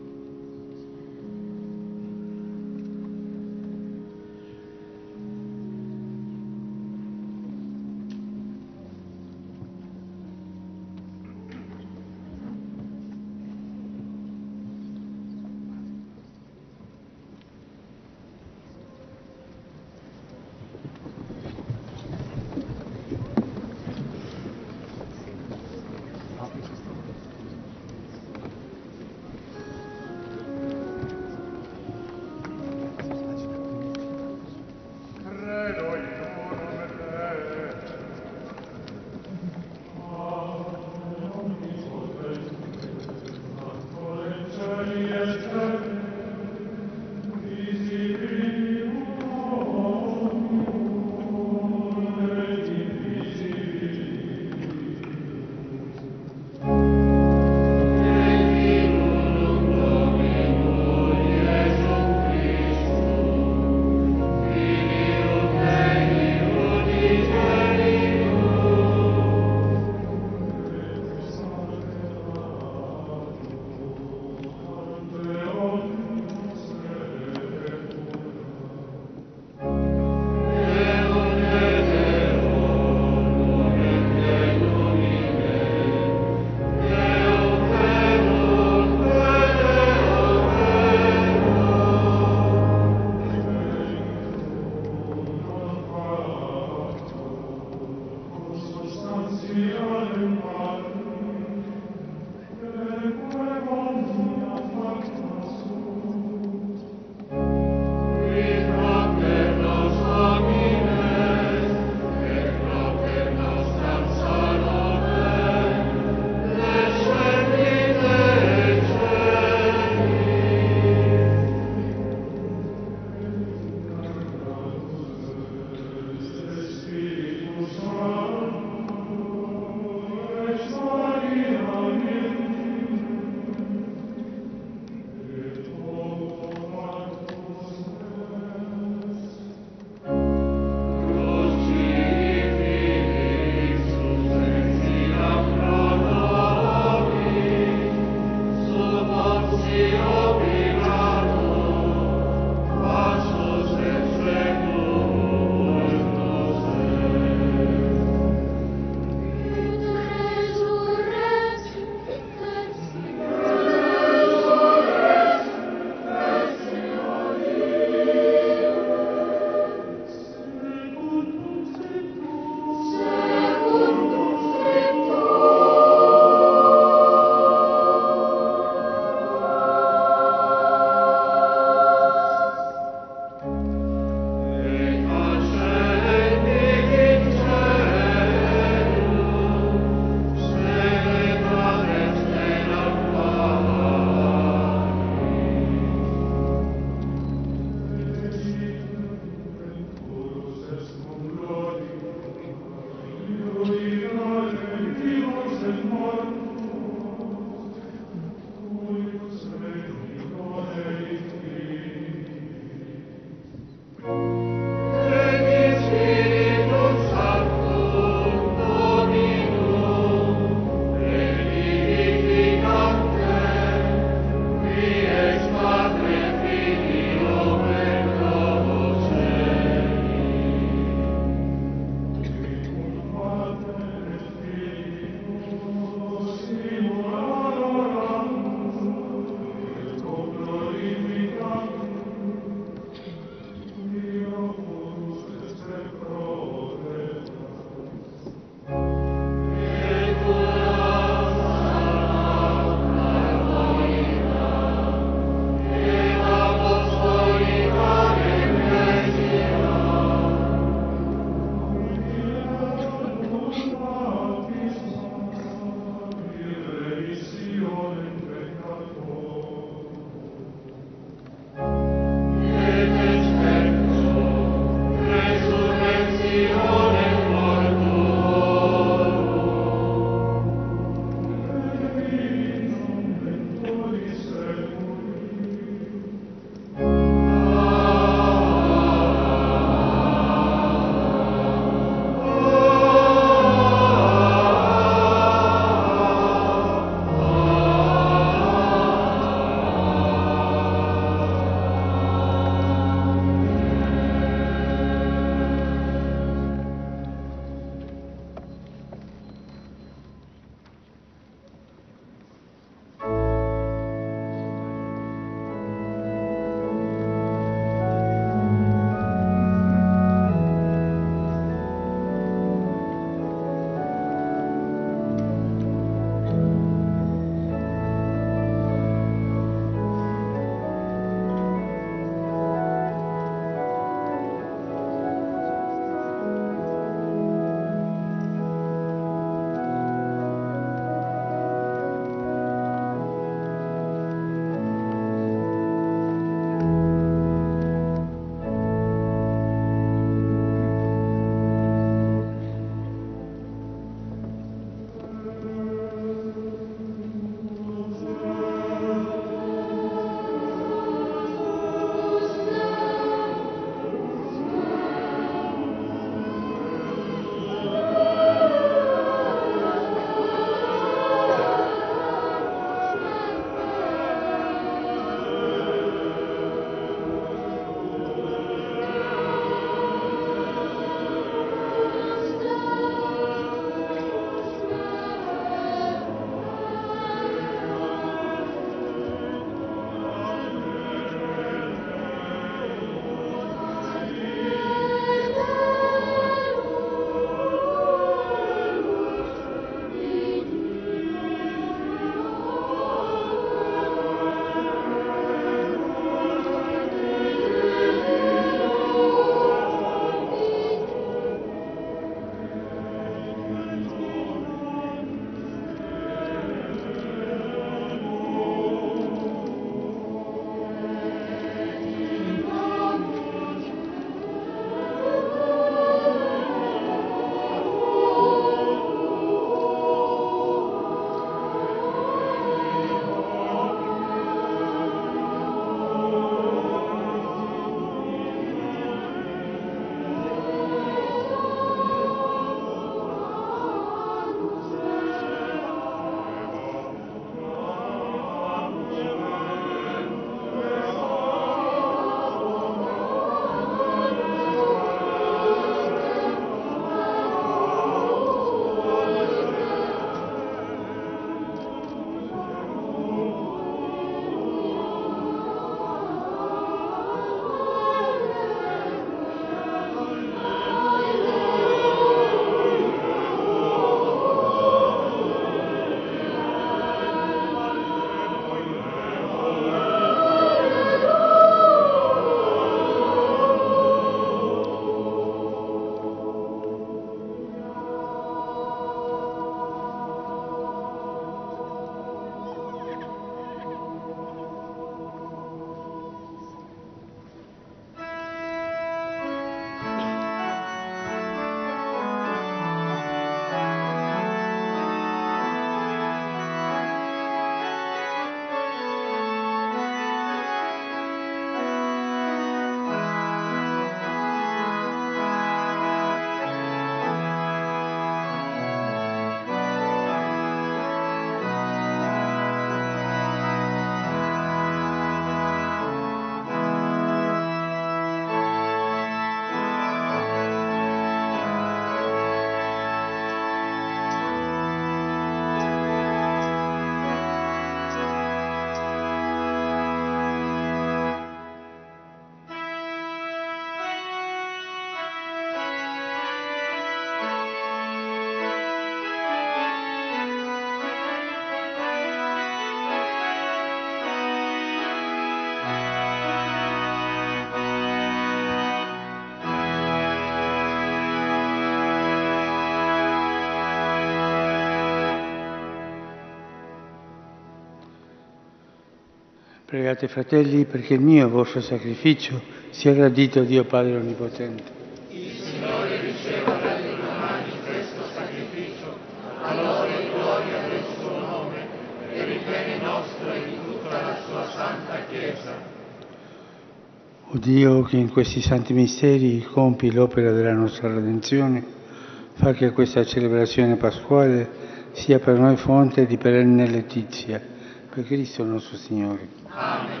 Pregate, fratelli, perché il mio e il vostro sacrificio sia gradito a Dio Padre Onnipotente. Il Signore riceva dalle tue mani questo sacrificio, a lode e gloria del suo nome, per il bene nostro e di tutta la sua santa Chiesa. O Dio, che in questi santi misteri compi l'opera della nostra redenzione, fa che questa celebrazione pasquale sia per noi fonte di perenne letizia. Per Cristo nostro Signore. Amen.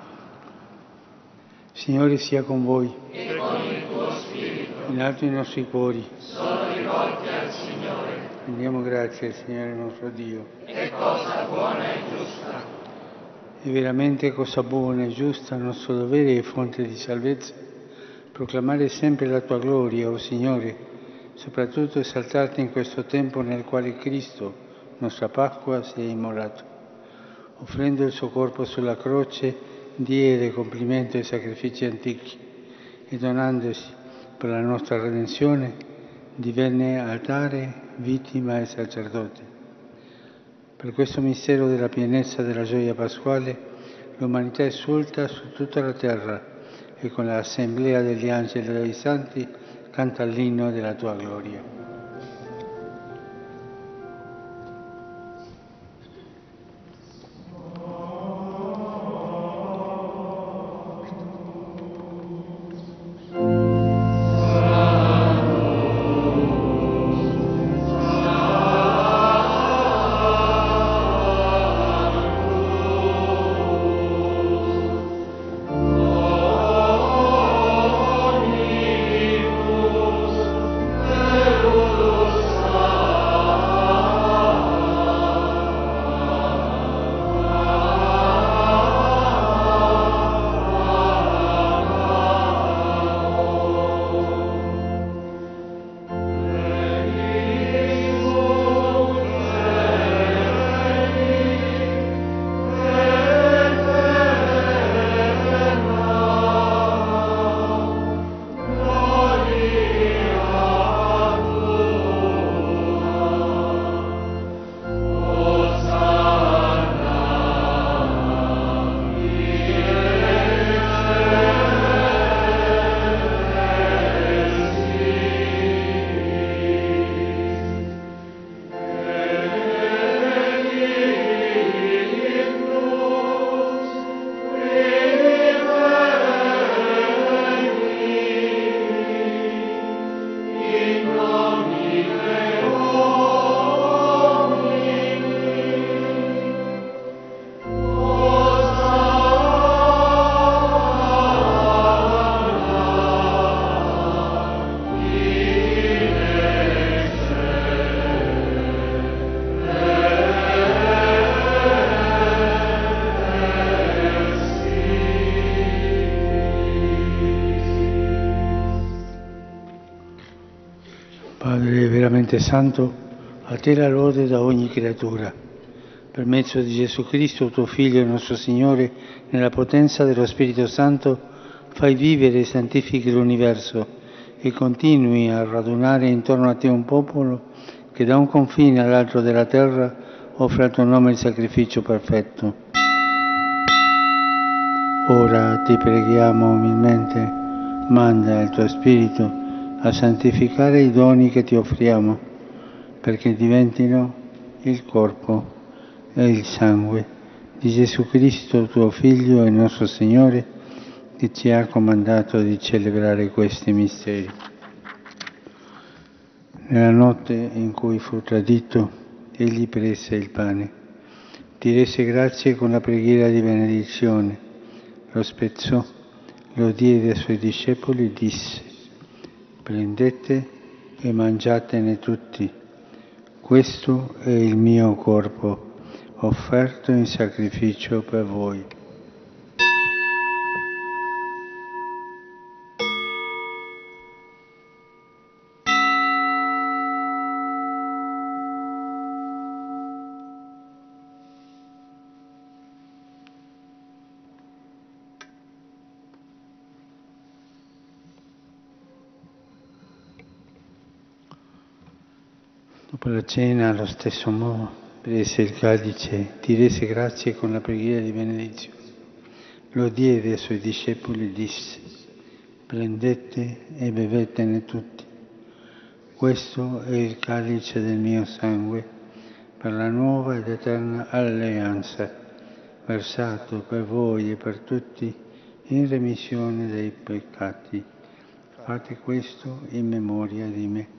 Signore sia con voi. E con il tuo spirito. In alto i nostri cuori. Sono rivolti al Signore. Rendiamo grazie al Signore nostro Dio. È cosa buona e giusta. È veramente cosa buona e giusta, nostro dovere e fonte di salvezza, proclamare sempre la tua gloria, o Signore, soprattutto esaltarti in questo tempo nel quale Cristo, nostra Pasqua, si è immolato. Offrendo il suo corpo sulla croce, diede compimento ai sacrifici antichi e donandosi per la nostra redenzione, divenne altare, vittima e sacerdote. Per questo mistero della pienezza della gioia pasquale, l'umanità esulta su tutta la terra e con l'assemblea degli angeli e dei santi canta l'inno della tua gloria. Padre veramente santo, a te la lode da ogni creatura. Per mezzo di Gesù Cristo, tuo Figlio e nostro Signore, nella potenza dello Spirito Santo, fai vivere e santifichi l'universo e continui a radunare intorno a te un popolo che da un confine all'altro della terra offre al tuo nome il sacrificio perfetto. Ora ti preghiamo umilmente, manda il tuo Spirito a santificare i doni che ti offriamo, perché diventino il corpo e il sangue di Gesù Cristo, tuo Figlio e nostro Signore, che ci ha comandato di celebrare questi misteri. Nella notte in cui fu tradito, egli prese il pane, ti rese grazie con la preghiera di benedizione, lo spezzò, lo diede ai suoi discepoli e disse: prendete e mangiatene tutti, questo è il mio corpo, offerto in sacrificio per voi. Dopo la cena, allo stesso modo, prese il calice, ti rese grazie con la preghiera di benedizione. lo diede ai suoi discepoli e disse: prendete e bevetene tutti. Questo è il calice del mio sangue per la nuova ed eterna alleanza, versato per voi e per tutti in remissione dei peccati. Fate questo in memoria di me.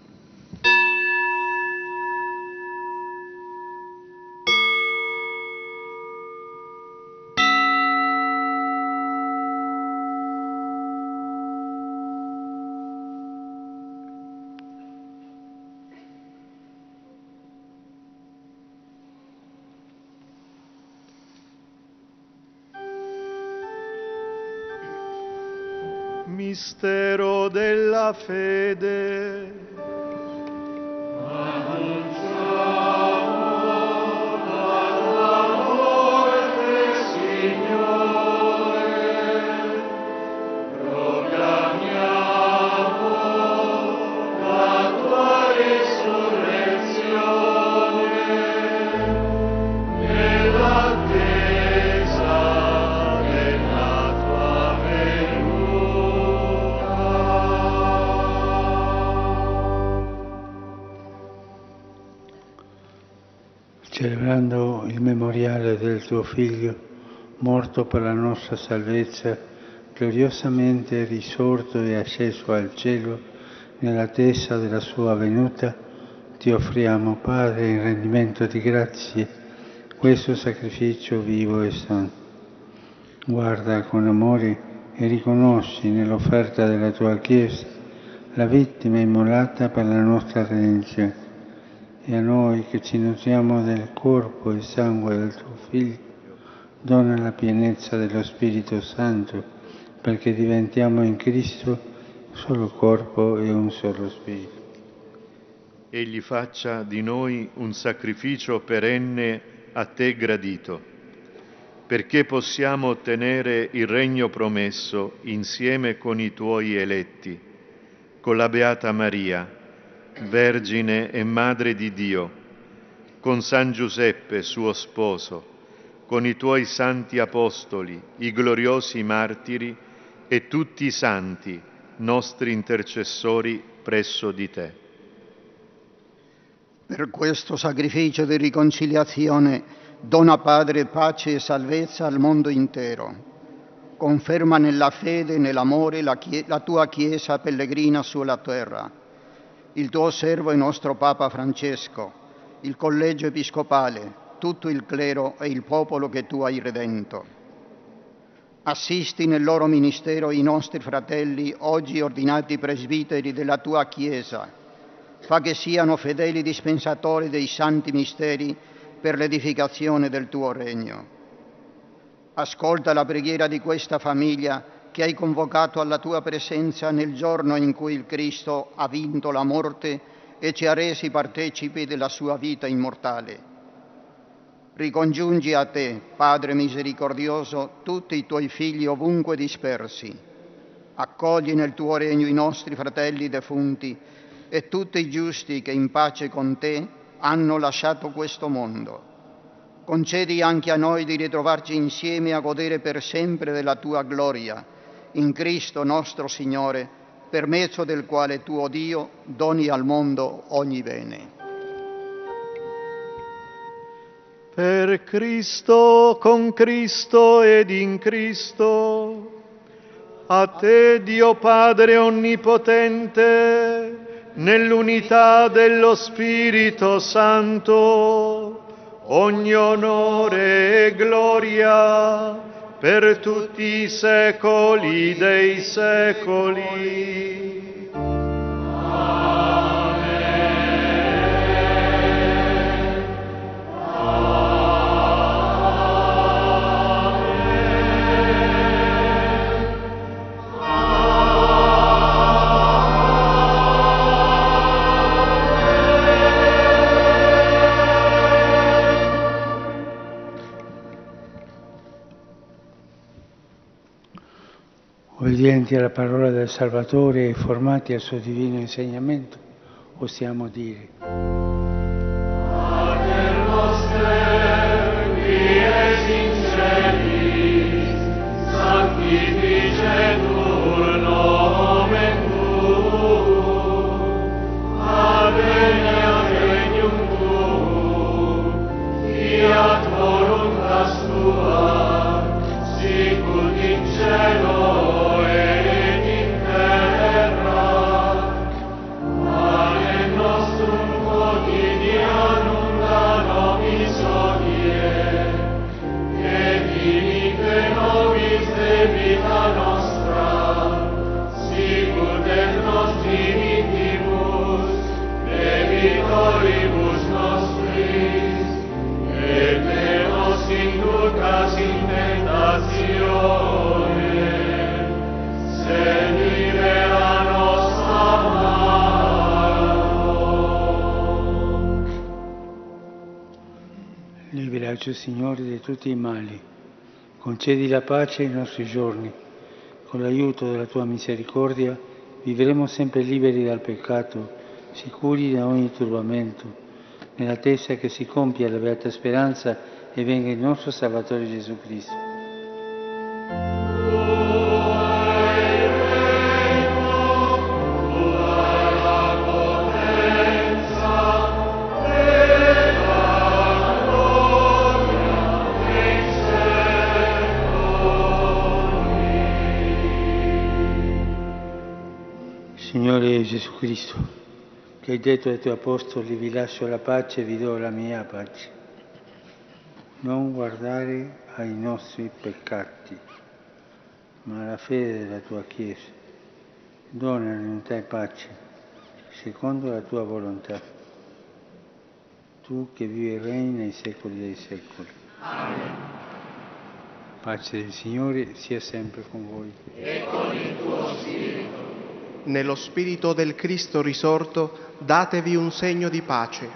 Mistero della fede. Celebrando il memoriale del tuo Figlio, morto per la nostra salvezza, gloriosamente risorto e asceso al cielo, nell'attesa della sua venuta, ti offriamo, Padre, in rendimento di grazie, questo sacrificio vivo e santo. Guarda con amore e riconosci nell'offerta della tua Chiesa la vittima immolata per la nostra redenzione. E a noi che ci nutriamo del corpo e sangue del tuo Figlio, dona la pienezza dello Spirito Santo, perché diventiamo in Cristo un solo corpo e un solo Spirito. Egli faccia di noi un sacrificio perenne a te gradito, perché possiamo ottenere il regno promesso insieme con i tuoi eletti, con la Beata Maria, Vergine e Madre di Dio, con San Giuseppe, suo sposo, con i tuoi santi apostoli, i gloriosi martiri e tutti i santi, nostri intercessori presso di te. Per questo sacrificio di riconciliazione dona, Padre, pace e salvezza al mondo intero. Conferma nella fede e nell'amore la, chie- la tua Chiesa pellegrina sulla terra, il tuo servo e nostro Papa Francesco, il collegio episcopale, tutto il clero e il popolo che tu hai redento. Assisti nel loro ministero i nostri fratelli, oggi ordinati presbiteri della tua Chiesa. Fa che siano fedeli dispensatori dei santi misteri per l'edificazione del tuo regno. Ascolta la preghiera di questa famiglia che hai convocato alla tua presenza nel giorno in cui il Cristo ha vinto la morte e ci ha resi partecipi della sua vita immortale. Ricongiungi a te, Padre misericordioso, tutti i tuoi figli ovunque dispersi. Accogli nel tuo regno i nostri fratelli defunti e tutti i giusti che in pace con te hanno lasciato questo mondo. Concedi anche a noi di ritrovarci insieme a godere per sempre della tua gloria, in Cristo nostro Signore, per mezzo del quale tu, o Dio, doni al mondo ogni bene. Per Cristo, con Cristo ed in Cristo, a te, Dio Padre Onnipotente, nell'unità dello Spirito Santo, ogni onore e gloria per tutti i secoli dei secoli. Amen. Obbedienti alla parola del Salvatore e formati al suo divino insegnamento, possiamo dire: Pater noster, qui es in celis, Liberaci, Signore, di tutti i mali. Concedi la pace ai nostri giorni. Con l'aiuto della Tua misericordia vivremo sempre liberi dal peccato, sicuri da ogni turbamento, nell'attesa che si compia la beata speranza e venga il nostro Salvatore Gesù Cristo. Signore Gesù Cristo, che hai detto ai Tuoi Apostoli, vi lascio la pace, vi do la mia pace. Non guardare ai nostri peccati, ma alla fede della Tua Chiesa. Dona unità e pace, secondo la Tua volontà. Tu che vivi e regni nei secoli dei secoli. Amen. Pace del Signore sia sempre con voi. E con il tuo spirito. Nello spirito del Cristo risorto, datevi un segno di pace.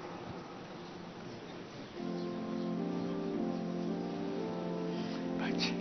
Pace.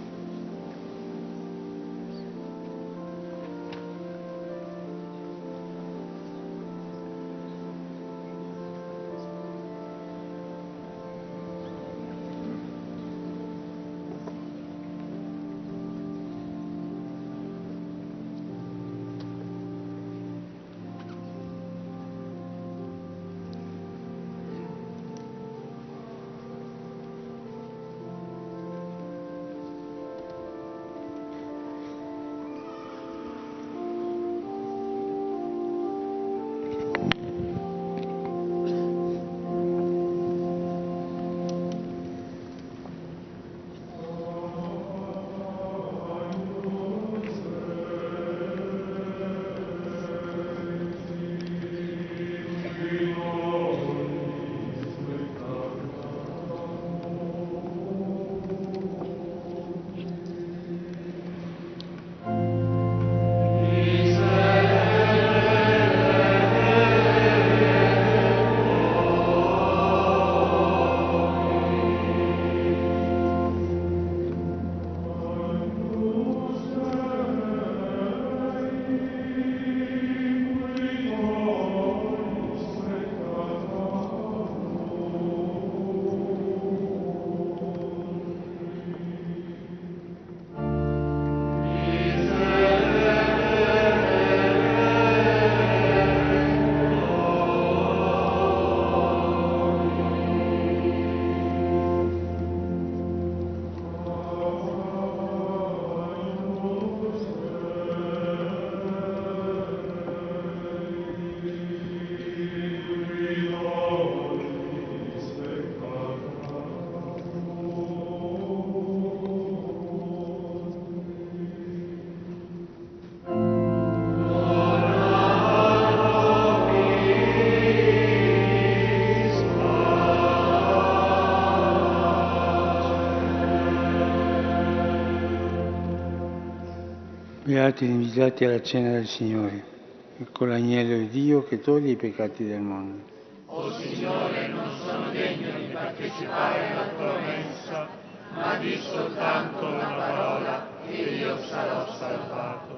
Beati gli invitati alla cena del Signore, ecco l'agnello di Dio che toglie i peccati del mondo. O Signore, non sono degno di partecipare alla tua mensa, ma di soltanto una parola e io sarò salvato.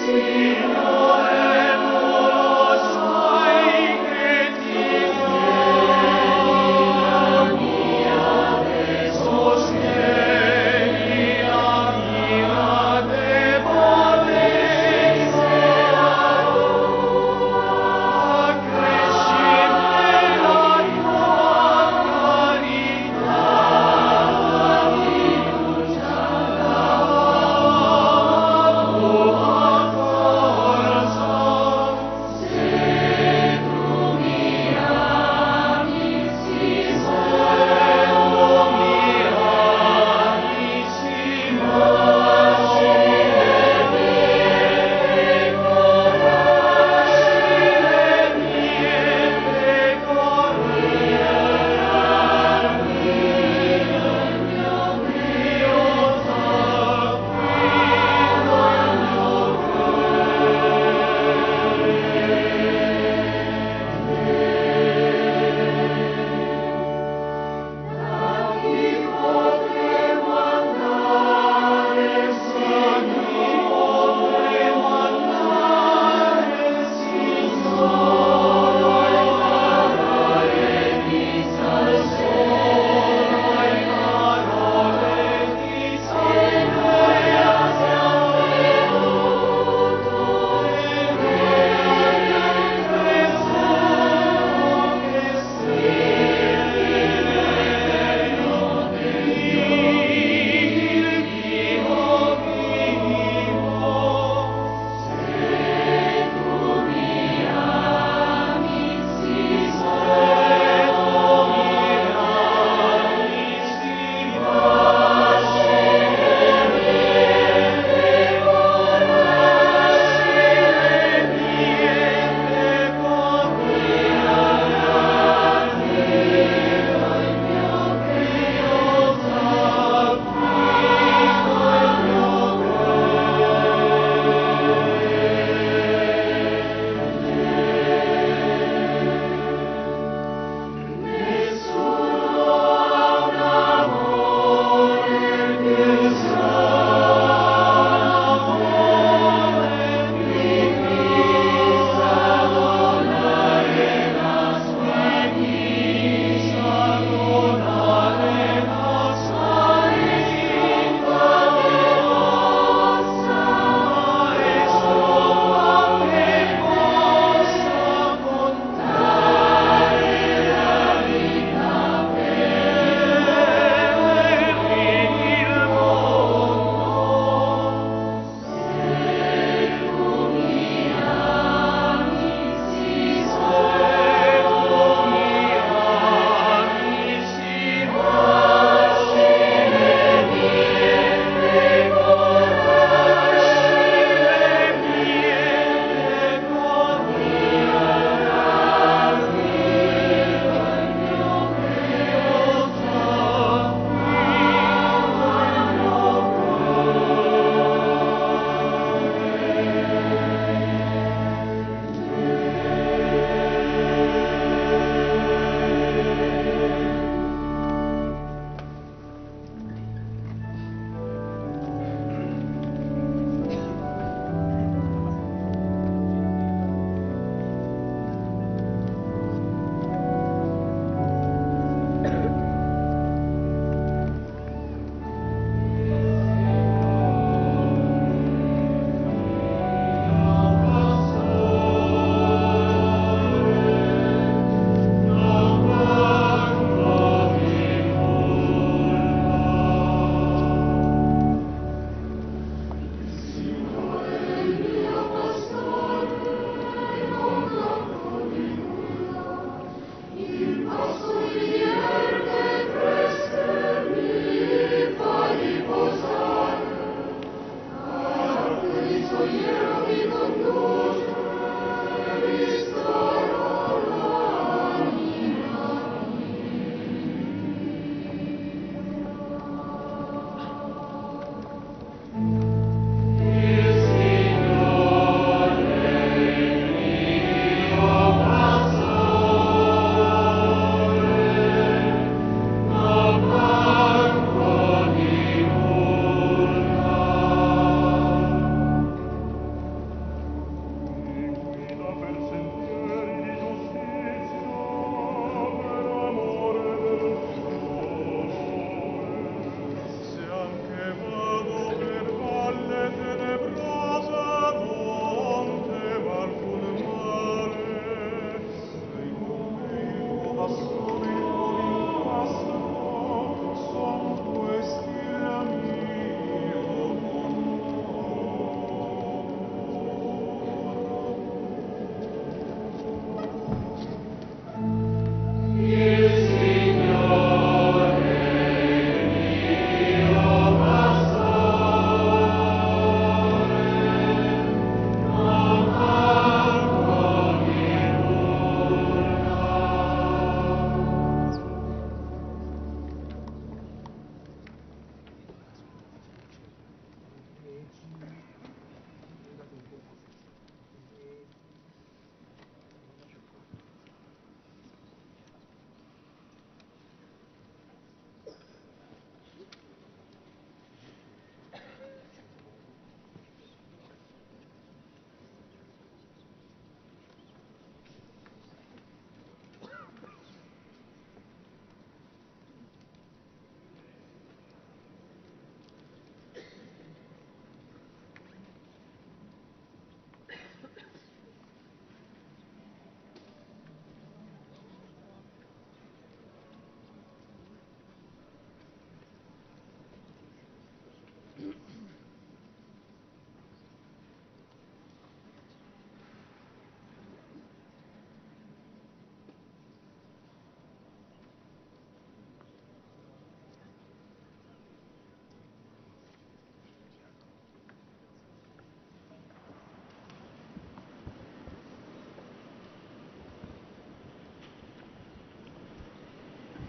Amen.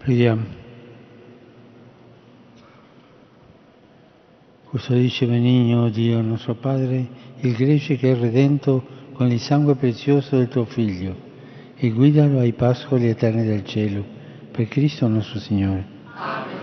Preghiamo. Custodisce benigno, Dio nostro Padre, il gregge che è redento con il sangue prezioso del tuo Figlio, e guidalo ai pascoli eterni del cielo, per Cristo nostro Signore. Amen.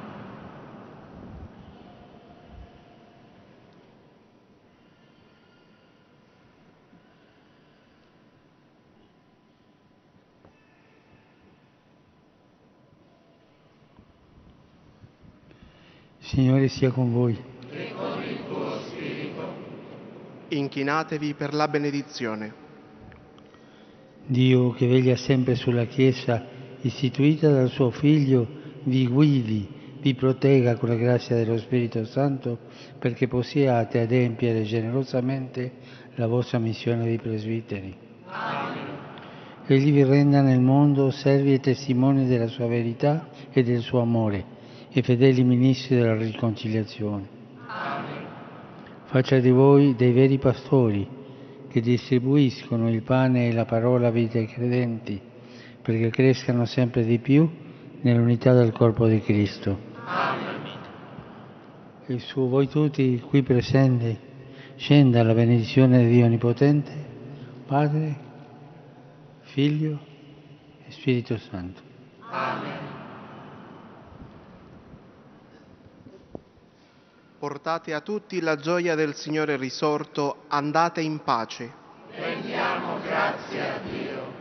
Signore sia con voi. E con il tuo spirito. Inchinatevi per la benedizione. Dio che veglia sempre sulla Chiesa, istituita dal suo Figlio, vi guidi, vi protegga con la grazia dello Spirito Santo, perché possiate adempiere generosamente la vostra missione di presbiteri. Amen. Egli vi renda nel mondo servi e testimoni della sua verità e del suo amore, e fedeli ministri della riconciliazione. Amen. Faccia di voi dei veri pastori che distribuiscono il pane e la parola a vita ai credenti, perché crescano sempre di più nell'unità del corpo di Cristo. Amen. E su voi tutti qui presenti scenda la benedizione di Dio Onnipotente, Padre, Figlio e Spirito Santo. Amen. Portate a tutti la gioia del Signore risorto, andate in pace. Rendiamo grazie a Dio.